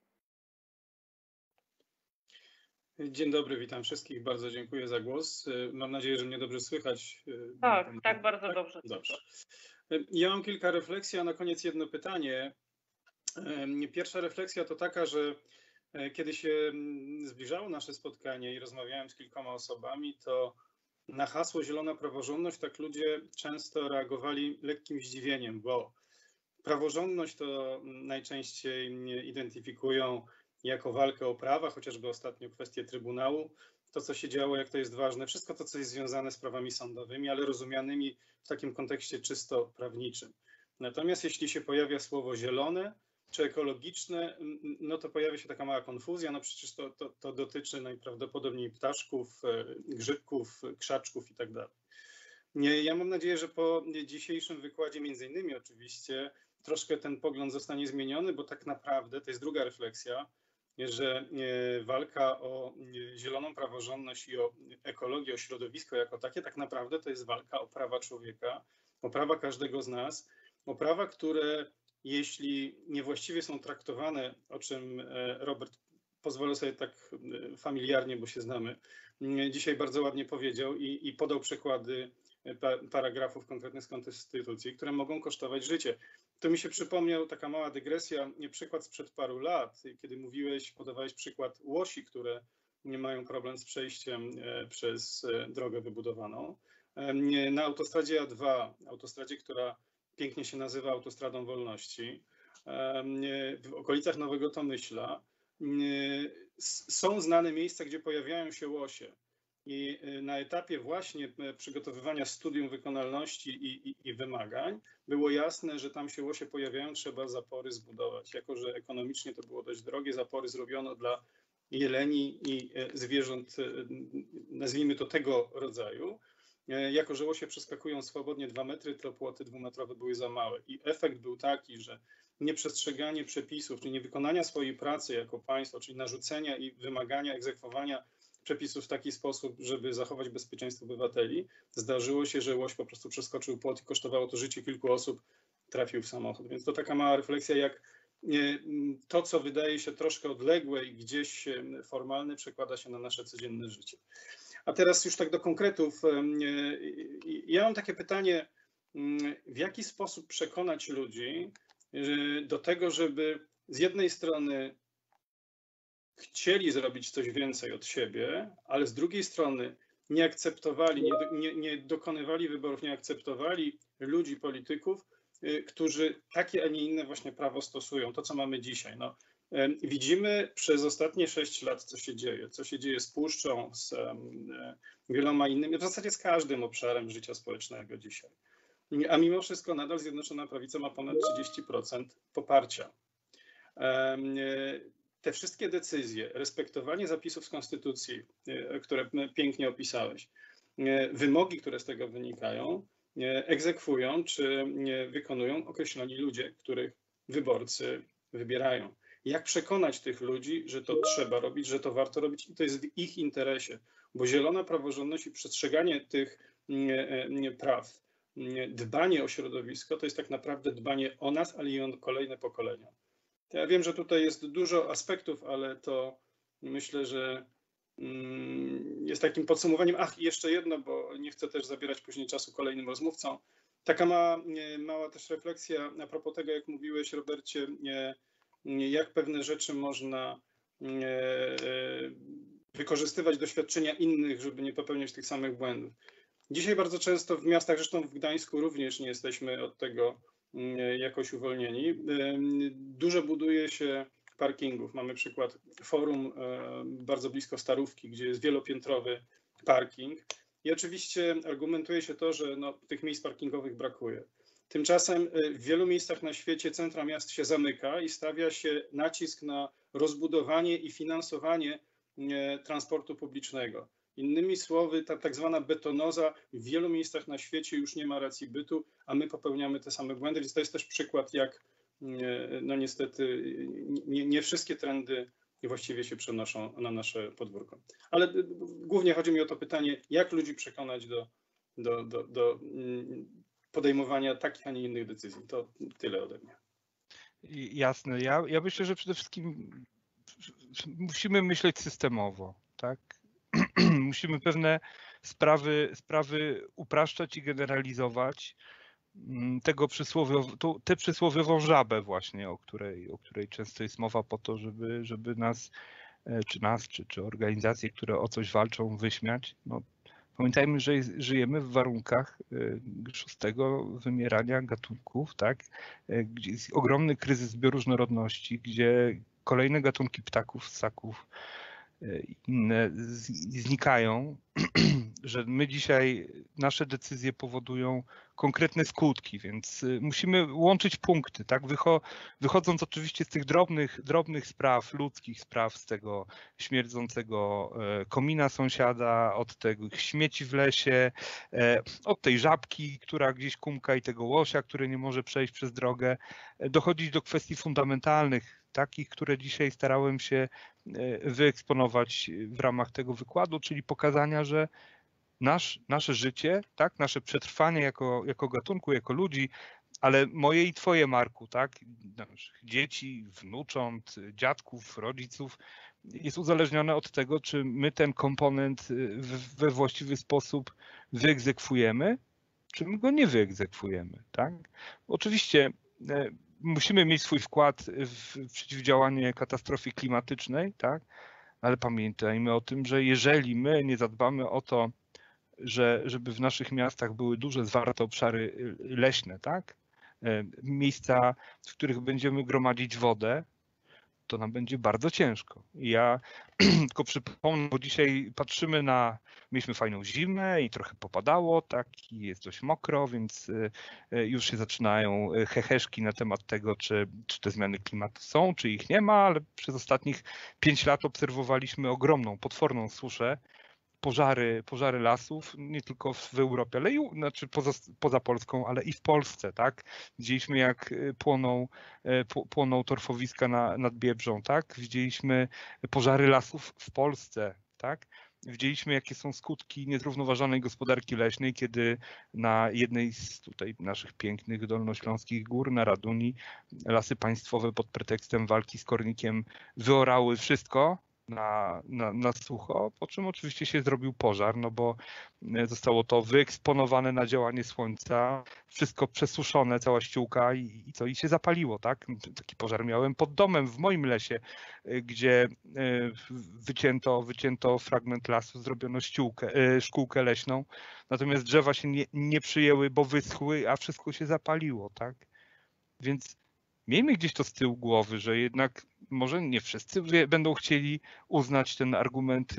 Dzień dobry, witam wszystkich. Bardzo dziękuję za głos. Mam nadzieję, że mnie dobrze słychać. Tak, tak, bardzo tak? dobrze. Dobrze. Ja mam kilka refleksji, a na koniec jedno pytanie. Pierwsza refleksja to taka, że kiedy się zbliżało nasze spotkanie i rozmawiałem z kilkoma osobami, to na hasło zielona praworządność tak ludzie często reagowali lekkim zdziwieniem, bo praworządność to najczęściej identyfikują jako walkę o prawa, chociażby ostatnio kwestie Trybunału, to co się działo, jak to jest ważne, wszystko to, co jest związane z prawami sądowymi, ale rozumianymi w takim kontekście czysto prawniczym. Natomiast jeśli się pojawia słowo zielone czy ekologiczne, no to pojawia się taka mała konfuzja, no przecież to, to, to dotyczy najprawdopodobniej ptaszków, grzybków, krzaczków i tak dalej. Ja mam nadzieję, że po dzisiejszym wykładzie, między innymi oczywiście, troszkę ten pogląd zostanie zmieniony, bo tak naprawdę to jest druga refleksja, że walka o zieloną praworządność i o ekologię, o środowisko jako takie, tak naprawdę to jest walka o prawa człowieka, o prawa każdego z nas, o prawa, które jeśli niewłaściwie są traktowane, o czym Robert, pozwolę sobie tak familiarnie, bo się znamy, dzisiaj bardzo ładnie powiedział i, i podał przykłady paragrafów konkretnych z Konstytucji, które mogą kosztować życie. To mi się przypomniał taka mała dygresja, przykład sprzed paru lat, kiedy mówiłeś, podawałeś przykład łosi, które nie mają problem z przejściem przez drogę wybudowaną. Na autostradzie A dwa, autostradzie, która pięknie się nazywa Autostradą Wolności, w okolicach Nowego Tomyśla są znane miejsca, gdzie pojawiają się łosie. I na etapie właśnie przygotowywania studium wykonalności i, i, i wymagań było jasne, że tam się łosie pojawiają, trzeba zapory zbudować. Jako że ekonomicznie to było dość drogie, zapory zrobiono dla jeleni i zwierząt, nazwijmy to tego rodzaju. Jako że łosie przeskakują swobodnie dwa metry, to płoty dwumetrowe były za małe. I efekt był taki, że nieprzestrzeganie przepisów, czyli niewykonania swojej pracy jako państwo, czyli narzucenia i wymagania, egzekwowania przepisów w taki sposób, żeby zachować bezpieczeństwo obywateli, zdarzyło się, że łoś po prostu przeskoczył płot i kosztowało to życie kilku osób, trafił w samochód. Więc to taka mała refleksja, jak to, co wydaje się troszkę odległe i gdzieś formalne, przekłada się na nasze codzienne życie. A teraz już tak do konkretów. Ja mam takie pytanie, w jaki sposób przekonać ludzi do tego, żeby z jednej strony chcieli zrobić coś więcej od siebie, ale z drugiej strony nie akceptowali, nie, nie, nie dokonywali wyborów, nie akceptowali ludzi, polityków, którzy takie, a nie inne właśnie prawo stosują, to co mamy dzisiaj. No, widzimy przez ostatnie sześć lat, co się dzieje, co się dzieje z puszczą, z wieloma innymi, w zasadzie z każdym obszarem życia społecznego dzisiaj. A mimo wszystko nadal Zjednoczona Prawica ma ponad trzydzieści procent poparcia. Te wszystkie decyzje, respektowanie zapisów z Konstytucji, które pięknie opisałeś, wymogi, które z tego wynikają, egzekwują czy wykonują określoni ludzie, których wyborcy wybierają. Jak przekonać tych ludzi, że to trzeba robić, że to warto robić i to jest w ich interesie, bo zielona praworządność i przestrzeganie tych praw, dbanie o środowisko to jest tak naprawdę dbanie o nas, ale i o kolejne pokolenia. Ja wiem, że tutaj jest dużo aspektów, ale to myślę, że jest takim podsumowaniem. Ach, i jeszcze jedno, bo nie chcę też zabierać później czasu kolejnym rozmówcom. Taka mała, mała też refleksja a propos tego, jak mówiłeś, Robercie, jak pewne rzeczy można wykorzystywać doświadczenia innych, żeby nie popełniać tych samych błędów. Dzisiaj bardzo często w miastach, zresztą w Gdańsku również nie jesteśmy od tego jakoś uwolnieni. Dużo buduje się parkingów. Mamy przykład Forum bardzo blisko Starówki, gdzie jest wielopiętrowy parking i oczywiście argumentuje się to, że no, tych miejsc parkingowych brakuje. Tymczasem w wielu miejscach na świecie centra miast się zamyka i stawia się nacisk na rozbudowanie i finansowanie transportu publicznego. Innymi słowy, ta tak zwana betonoza w wielu miejscach na świecie już nie ma racji bytu, a my popełniamy te same błędy, więc to jest też przykład, jak no niestety nie, nie wszystkie trendy właściwie się przenoszą na nasze podwórko. Ale głównie chodzi mi o to pytanie, jak ludzi przekonać do, do, do, do podejmowania takich, a nie innych decyzji. To tyle ode mnie. Jasne. Ja, ja myślę, że przede wszystkim musimy myśleć systemowo, tak? Musimy pewne sprawy, sprawy upraszczać i generalizować. Tego przysłowiow, to, tę przysłowiową żabę właśnie, o której, o której często jest mowa po to, żeby, żeby nas, czy nas, czy, czy organizacje, które o coś walczą, wyśmiać. No, pamiętajmy, że żyjemy w warunkach szóstego wymierania gatunków, tak? Gdzie jest ogromny kryzys bioróżnorodności, gdzie kolejne gatunki ptaków, ssaków, inne znikają, że my dzisiaj, nasze decyzje powodują konkretne skutki, więc musimy łączyć punkty, tak? Wycho, wychodząc oczywiście z tych drobnych, drobnych spraw, ludzkich spraw, z tego śmierdzącego komina sąsiada, od tych śmieci w lesie, od tej żabki, która gdzieś kumka i tego łosia, który nie może przejść przez drogę, dochodzić do kwestii fundamentalnych, takich, które dzisiaj starałem się wyeksponować w ramach tego wykładu, czyli pokazania, że nasz, nasze życie, tak, nasze przetrwanie jako, jako gatunku, jako ludzi, ale moje i twoje, Marku, tak, naszych dzieci, wnucząt, dziadków, rodziców, jest uzależnione od tego, czy my ten komponent we właściwy sposób wyegzekwujemy, czy my go nie wyegzekwujemy, tak? Oczywiście musimy mieć swój wkład w przeciwdziałanie katastrofie klimatycznej, tak? Ale pamiętajmy o tym, że jeżeli my nie zadbamy o to, że, żeby w naszych miastach były duże, zwarte obszary leśne, tak? Miejsca, w których będziemy gromadzić wodę, to nam będzie bardzo ciężko. Ja tylko przypomnę, bo dzisiaj patrzymy na, mieliśmy fajną zimę i trochę popadało, tak, i jest dość mokro, więc już się zaczynają heheszki na temat tego, czy, czy te zmiany klimatu są, czy ich nie ma, ale przez ostatnich pięć lat obserwowaliśmy ogromną, potworną suszę, pożary, pożary lasów, nie tylko w Europie, ale i znaczy poza, poza Polską, ale i w Polsce, tak? Widzieliśmy, jak płoną, płoną torfowiska na, nad Biebrzą, tak? Widzieliśmy pożary lasów w Polsce, tak? Widzieliśmy, jakie są skutki niezrównoważonej gospodarki leśnej, kiedy na jednej z tutaj naszych pięknych dolnośląskich gór, na Raduni, lasy państwowe pod pretekstem walki z kornikiem wyorały wszystko na, na, na sucho, po czym oczywiście się zrobił pożar, no bo zostało to wyeksponowane na działanie słońca, wszystko przesuszone, cała ściółka i, i co, i się zapaliło, tak? Taki pożar miałem pod domem w moim lesie, gdzie wycięto, wycięto fragment lasu, zrobiono ściółkę, szkółkę leśną, natomiast drzewa się nie, nie przyjęły, bo wyschły, a wszystko się zapaliło, tak? Więc miejmy gdzieś to z tyłu głowy, że jednak może nie wszyscy będą chcieli uznać ten argument,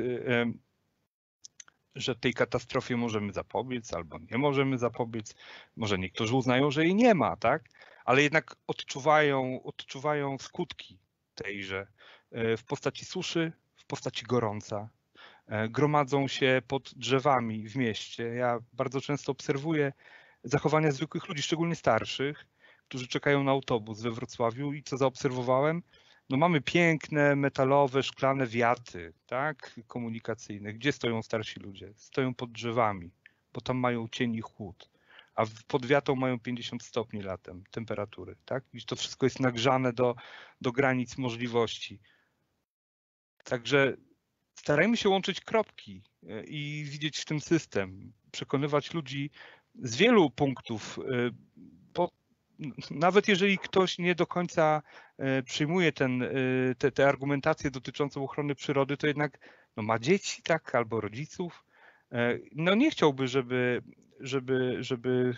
że tej katastrofie możemy zapobiec albo nie możemy zapobiec. Może niektórzy uznają, że jej nie ma, tak? Ale jednak odczuwają, odczuwają skutki tejże w postaci suszy, w postaci gorąca. Gromadzą się pod drzewami w mieście. Ja bardzo często obserwuję zachowania zwykłych ludzi, szczególnie starszych, którzy czekają na autobus we Wrocławiu i co zaobserwowałem? No mamy piękne, metalowe, szklane wiaty, tak, komunikacyjne. Gdzie stoją starsi ludzie? Stoją pod drzewami, bo tam mają cień i chłód, a pod wiatą mają pięćdziesiąt stopni latem temperatury, tak? I to wszystko jest nagrzane do, do granic możliwości. Także starajmy się łączyć kropki i widzieć w tym system, przekonywać ludzi z wielu punktów, bo nawet jeżeli ktoś nie do końca przyjmuje ten, te, te argumentacje dotyczącą ochrony przyrody, to jednak no, ma dzieci, tak, albo rodziców. No nie chciałby, żeby, żeby, żeby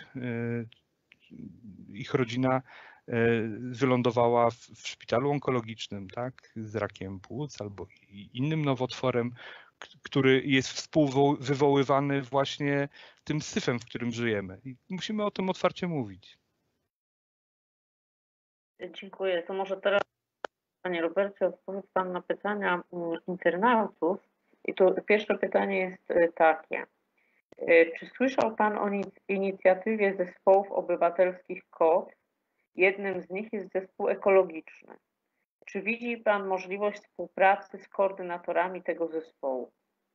ich rodzina wylądowała w, w szpitalu onkologicznym, tak, z rakiem płuc albo innym nowotworem, który jest współwywoływany właśnie tym syfem, w którym żyjemy. I musimy o tym otwarcie mówić. Dziękuję. To może teraz, panie Robercie, odpowie pan na pytania internautów. I tu pierwsze pytanie jest takie. Czy słyszał pan o inicjatywie zespołów obywatelskich K O T? Jednym z nich jest zespół ekologiczny. Czy widzi pan możliwość współpracy z koordynatorami tego zespołu?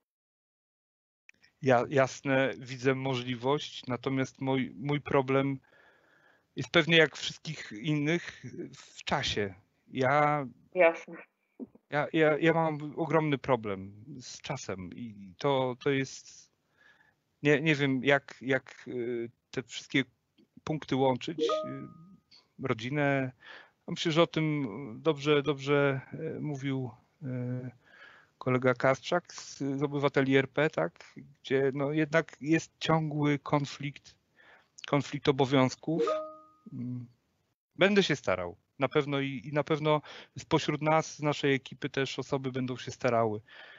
Ja jasne, widzę możliwość, natomiast mój, mój problem jest pewnie jak wszystkich innych w czasie. Ja, Jasne. ja, ja, ja mam ogromny problem z czasem i to, to jest, nie, nie wiem jak, jak te wszystkie punkty łączyć, rodzinę. Myślę, że o tym dobrze, dobrze mówił kolega Kasprzak z, z Obywateli R P, tak? Gdzie no jednak jest ciągły konflikt, konflikt obowiązków. Będę się starał. Na pewno i, i na pewno spośród nas, z naszej ekipy też osoby będą się starały,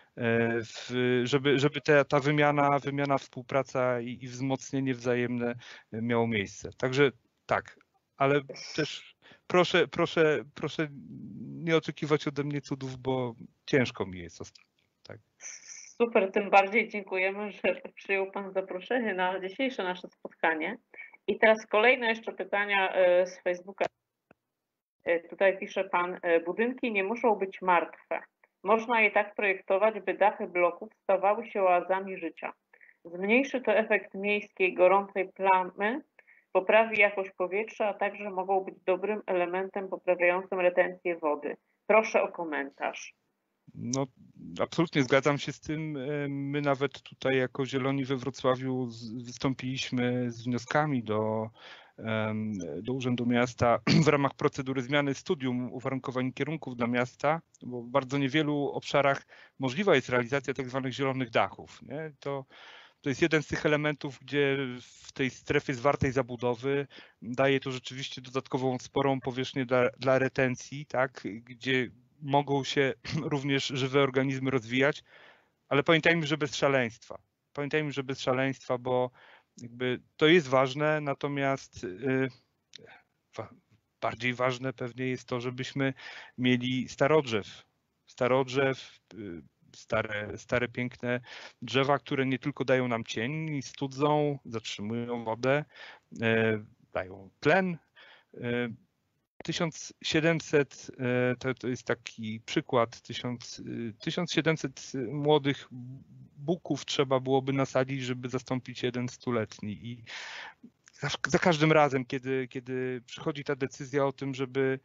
w, żeby, żeby te, ta wymiana, wymiana, współpraca i, i wzmocnienie wzajemne miało miejsce. Także tak, ale też proszę, proszę, proszę nie oczekiwać ode mnie cudów, bo ciężko mi jest ostatnio. Tak. Super, tym bardziej dziękujemy, że przyjął pan zaproszenie na dzisiejsze nasze spotkanie. I teraz kolejne jeszcze pytania z Facebooka. Tutaj pisze pan, budynki nie muszą być martwe. Można je tak projektować, by dachy bloków stawały się oazami życia. Zmniejszy to efekt miejskiej gorącej plamy, poprawi jakość powietrza, a także mogą być dobrym elementem poprawiającym retencję wody. Proszę o komentarz. No, absolutnie zgadzam się z tym. My nawet tutaj jako Zieloni we Wrocławiu wystąpiliśmy z wnioskami do, do Urzędu Miasta w ramach procedury zmiany studium uwarunkowań kierunków dla miasta, bo w bardzo niewielu obszarach możliwa jest realizacja tak zwanych zielonych dachów. Nie? To, to jest jeden z tych elementów, gdzie w tej strefie zwartej zabudowy daje to rzeczywiście dodatkową sporą powierzchnię dla, dla retencji, tak? Gdzie mogą się również żywe organizmy rozwijać, ale pamiętajmy, że bez szaleństwa. Pamiętajmy, że bez szaleństwa, bo jakby to jest ważne, natomiast yy, bardziej ważne pewnie jest to, żebyśmy mieli starodrzew. Starodrzew, yy, stare, stare piękne drzewa, które nie tylko dają nam cień, studzą, zatrzymują wodę, yy, dają tlen. Yy, tysiąc siedemset, to, to jest taki przykład, tysiąc siedemset młodych buków trzeba byłoby nasadzić, żeby zastąpić jeden stuletni. I za, za każdym razem, kiedy, kiedy przychodzi ta decyzja o tym, żeby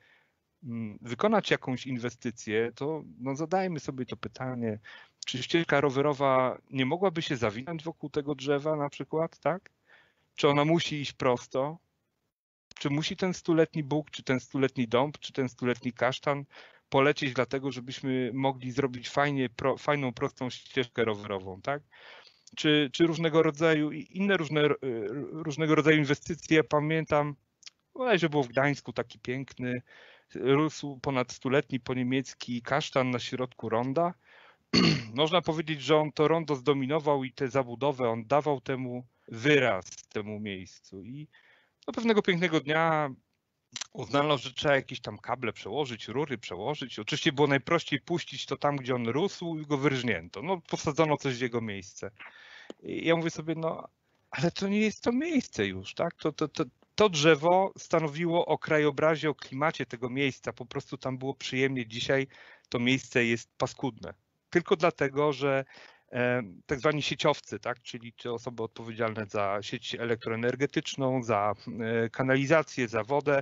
wykonać jakąś inwestycję, to no zadajmy sobie to pytanie, czy ścieżka rowerowa nie mogłaby się zawinąć wokół tego drzewa na przykład, tak? Czy ona musi iść prosto? Czy musi ten stuletni bóg, czy ten stuletni dąb, czy ten stuletni kasztan polecieć dlatego, żebyśmy mogli zrobić fajnie, pro, fajną, prostą ścieżkę rowerową, tak? Czy, czy różnego rodzaju, inne różne, różnego rodzaju inwestycje. Ja pamiętam, bodajże było w Gdańsku taki piękny, rósł ponad stuletni po niemiecki kasztan na środku ronda. Można powiedzieć, że on to rondo zdominował i tę zabudowę, on dawał temu wyraz, temu miejscu. I do pewnego pięknego dnia uznano, że trzeba jakieś tam kable przełożyć, rury przełożyć. Oczywiście było najprościej puścić to tam, gdzie on rósł i go wyrżnięto. No, posadzono coś w jego miejsce. I ja mówię sobie, no, ale to nie jest to miejsce już, tak? To, to, to, to drzewo stanowiło o krajobrazie, o klimacie tego miejsca. Po prostu tam było przyjemnie. Dzisiaj to miejsce jest paskudne. Tylko dlatego, że tak zwani sieciowcy, tak? Czyli czy osoby odpowiedzialne za sieć elektroenergetyczną, za kanalizację, za wodę,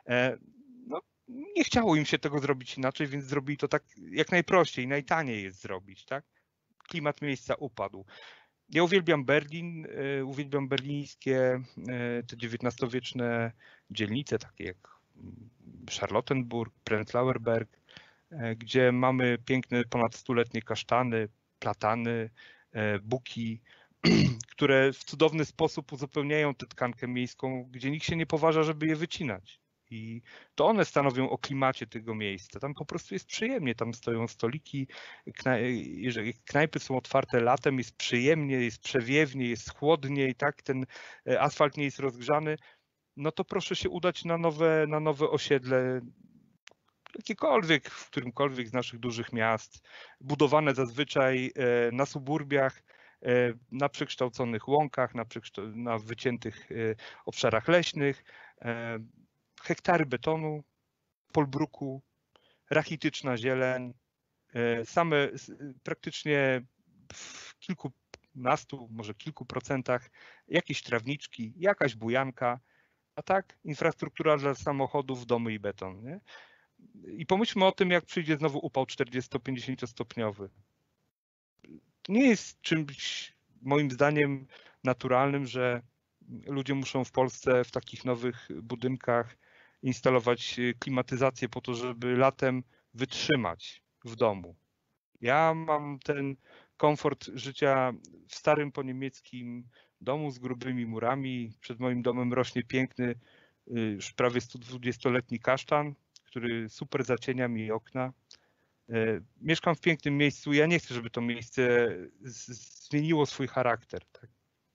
no, nie chciało im się tego zrobić inaczej, więc zrobili to tak jak najprościej, najtaniej jest zrobić, tak? Klimat miejsca upadł. Ja uwielbiam Berlin, uwielbiam berlińskie te dziewiętnastowieczne dzielnice, takie jak Charlottenburg, Prenzlauer Berg, gdzie mamy piękne ponad stuletnie kasztany, platany, buki, które w cudowny sposób uzupełniają tę tkankę miejską, gdzie nikt się nie poważa, żeby je wycinać. I to one stanowią o klimacie tego miejsca. Tam po prostu jest przyjemnie, tam stoją stoliki, jeżeli knajpy są otwarte latem, jest przyjemnie, jest przewiewnie, jest chłodniej, tak? Ten asfalt nie jest rozgrzany. No to proszę się udać na nowe, na nowe osiedle, jakiekolwiek, w którymkolwiek z naszych dużych miast, budowane zazwyczaj na suburbiach, na przekształconych łąkach, na, na wyciętych obszarach leśnych, hektary betonu, polbruku, rachityczna zieleń, same praktycznie w kilkunastu, może kilku procentach jakieś trawniczki, jakaś bujanka, a tak infrastruktura dla samochodów, domy i beton. Nie? I pomyślmy o tym, jak przyjdzie znowu upał czterdziesto-pięćdziesięciostopniowy. Nie jest czymś, moim zdaniem, naturalnym, że ludzie muszą w Polsce w takich nowych budynkach instalować klimatyzację po to, żeby latem wytrzymać w domu. Ja mam ten komfort życia w starym poniemieckim domu z grubymi murami. Przed moim domem rośnie piękny, już prawie sto dwudziestoletni kasztan, który super zacienia mi okna. Mieszkam w pięknym miejscu. Ja nie chcę, żeby to miejsce zmieniło swój charakter. Tak?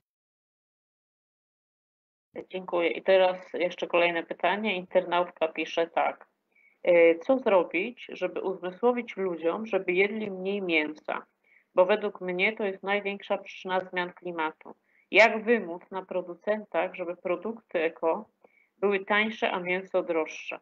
Dziękuję. I teraz jeszcze kolejne pytanie. Internautka pisze tak. Co zrobić, żeby uzmysłowić ludziom, żeby jedli mniej mięsa? Bo według mnie to jest największa przyczyna zmian klimatu. Jak wymóc na producentach, żeby produkty eko były tańsze, a mięso droższe?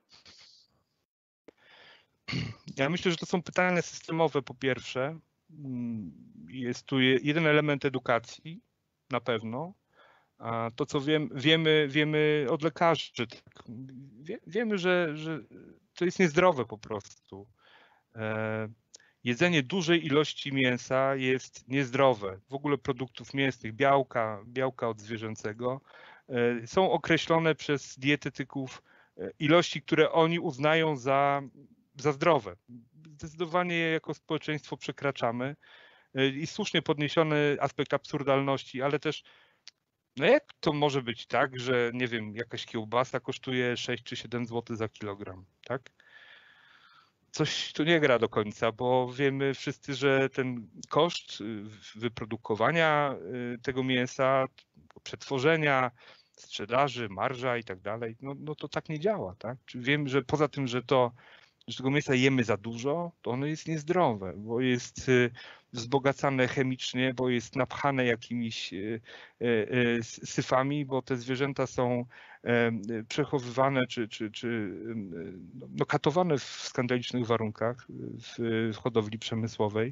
Ja myślę, że to są pytania systemowe po pierwsze. Jest tu jeden element edukacji na pewno. A to, co wiem, wiemy, wiemy od lekarzy, tak? Wie, wiemy, że, że to jest niezdrowe po prostu. E, jedzenie dużej ilości mięsa jest niezdrowe. W ogóle produktów mięsnych, białka, białka odzwierzęcego e, są określone przez dietetyków ilości, które oni uznają za, za zdrowe. Zdecydowanie je jako społeczeństwo przekraczamy i słusznie podniesiony aspekt absurdalności, ale też no jak to może być tak, że nie wiem, jakaś kiełbasa kosztuje sześć czy siedem złotych za kilogram, tak? Coś tu nie gra do końca, bo wiemy wszyscy, że ten koszt wyprodukowania tego mięsa, przetworzenia, sprzedaży, marża i tak dalej, no, no to tak nie działa, tak? Wiem, że poza tym, że to że tego mięsa jemy za dużo, to ono jest niezdrowe, bo jest wzbogacane chemicznie, bo jest napchane jakimiś syfami, bo te zwierzęta są przechowywane czy, czy, czy no, katowane w skandalicznych warunkach w hodowli przemysłowej.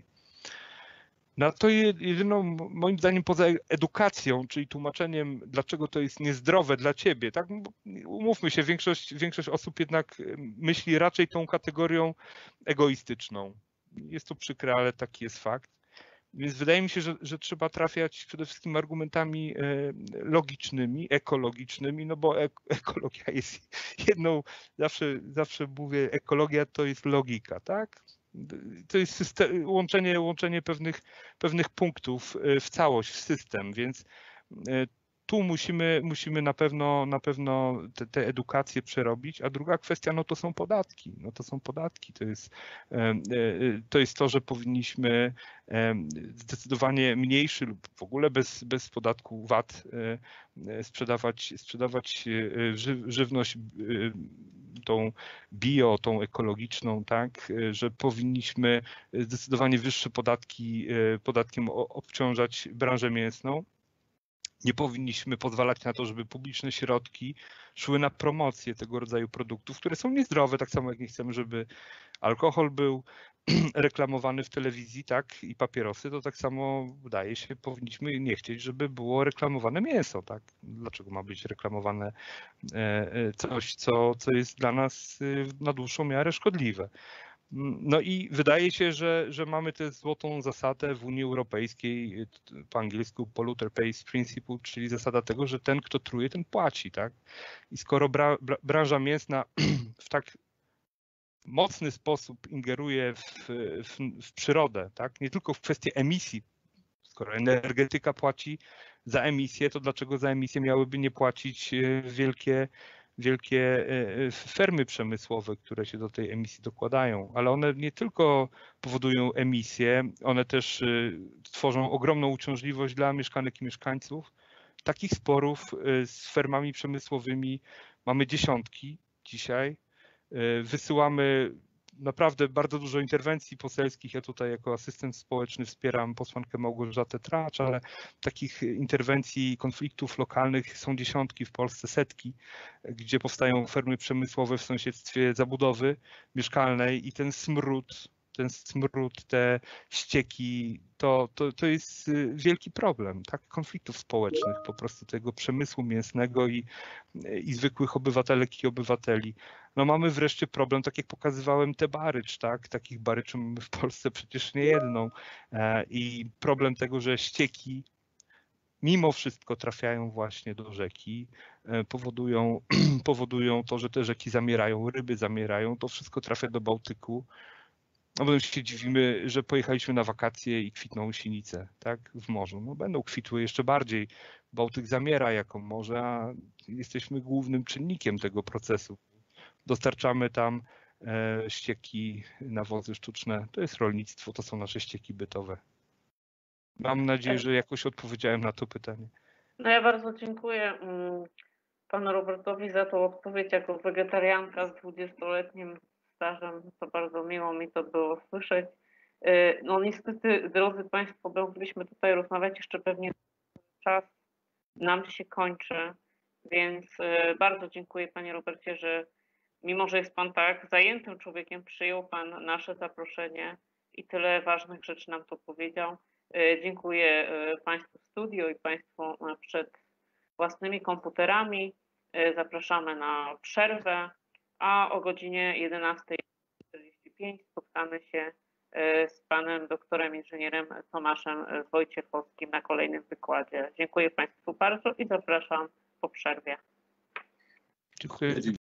No to jedyną, moim zdaniem, poza edukacją, czyli tłumaczeniem, dlaczego to jest niezdrowe dla ciebie, tak? Umówmy się, większość, większość osób jednak myśli raczej tą kategorią egoistyczną. Jest to przykre, ale taki jest fakt. Więc wydaje mi się, że, że trzeba trafiać przede wszystkim argumentami logicznymi, ekologicznymi, no bo ekologia jest jedną, zawsze, zawsze mówię, ekologia to jest logika, tak? To jest system, łączenie, łączenie pewnych, pewnych punktów w całość, w system, więc tu musimy, musimy na pewno, na pewno te, te edukacje przerobić, a druga kwestia, no to są podatki, no to są podatki, to jest, to jest to, że powinniśmy zdecydowanie mniejszy lub w ogóle bez, bez podatku V A T sprzedawać, sprzedawać żywność tą bio, tą ekologiczną, tak, że powinniśmy zdecydowanie wyższe podatki, podatkiem obciążać branżę mięsną. Nie powinniśmy pozwalać na to, żeby publiczne środki szły na promocję tego rodzaju produktów, które są niezdrowe, tak samo jak nie chcemy, żeby alkohol był reklamowany w telewizji, tak, i papierosy, to tak samo wydaje się, powinniśmy nie chcieć, żeby było reklamowane mięso, tak. Dlaczego ma być reklamowane coś, co, co jest dla nas na dłuższą miarę szkodliwe? No i wydaje się, że, że mamy tę złotą zasadę w Unii Europejskiej, po angielsku polluter pays principle, czyli zasada tego, że ten, kto truje, ten płaci, tak? I skoro bra, bra, branża mięsna w tak mocny sposób ingeruje w, w, w przyrodę, tak? Nie tylko w kwestii emisji. Skoro energetyka płaci za emisję, to dlaczego za emisję miałyby nie płacić wielkie, wielkie fermy przemysłowe, które się do tej emisji dokładają? Ale one nie tylko powodują emisję, one też tworzą ogromną uciążliwość dla mieszkanek i mieszkańców. Takich sporów z fermami przemysłowymi mamy dziesiątki dzisiaj. Wysyłamy naprawdę bardzo dużo interwencji poselskich. Ja tutaj jako asystent społeczny wspieram posłankę Małgorzatę Tracz, ale takich interwencji, konfliktów lokalnych są dziesiątki, w Polsce setki, gdzie powstają fermy przemysłowe w sąsiedztwie zabudowy mieszkalnej i ten smród, ten smród, te ścieki, to, to, to jest wielki problem, tak? Konfliktów społecznych, po prostu tego przemysłu mięsnego i, i zwykłych obywatelek i obywateli. No mamy wreszcie problem, tak jak pokazywałem, te barycz, tak? Takich barycz mamy w Polsce przecież nie jedną i problem tego, że ścieki mimo wszystko trafiają właśnie do rzeki, powodują, powodują to, że te rzeki zamierają, ryby zamierają, to wszystko trafia do Bałtyku. No bo się dziwimy, że pojechaliśmy na wakacje i kwitną sinice, tak, w morzu. No będą kwitły jeszcze bardziej. Bałtyk zamiera jako morze, a jesteśmy głównym czynnikiem tego procesu. Dostarczamy tam ścieki, nawozy sztuczne. To jest rolnictwo, to są nasze ścieki bytowe. Mam nadzieję, że jakoś odpowiedziałem na to pytanie. No ja bardzo dziękuję panu Robertowi za tą odpowiedź jako wegetarianka z dwudziestoletnim stażem. To bardzo miło mi to było słyszeć. No niestety, drodzy Państwo, moglibyśmy tutaj rozmawiać jeszcze pewnie czas nam się kończy, więc bardzo dziękuję panie Robercie, że mimo, że jest pan tak zajętym człowiekiem, przyjął pan nasze zaproszenie i tyle ważnych rzeczy nam tu powiedział. Dziękuję Państwu w studio i Państwu przed własnymi komputerami. Zapraszamy na przerwę, a o godzinie jedenastej czterdzieści pięć spotkamy się z panem doktorem inżynierem Tomaszem Wojciechowskim na kolejnym wykładzie. Dziękuję Państwu bardzo i zapraszam po przerwie. Dziękuję.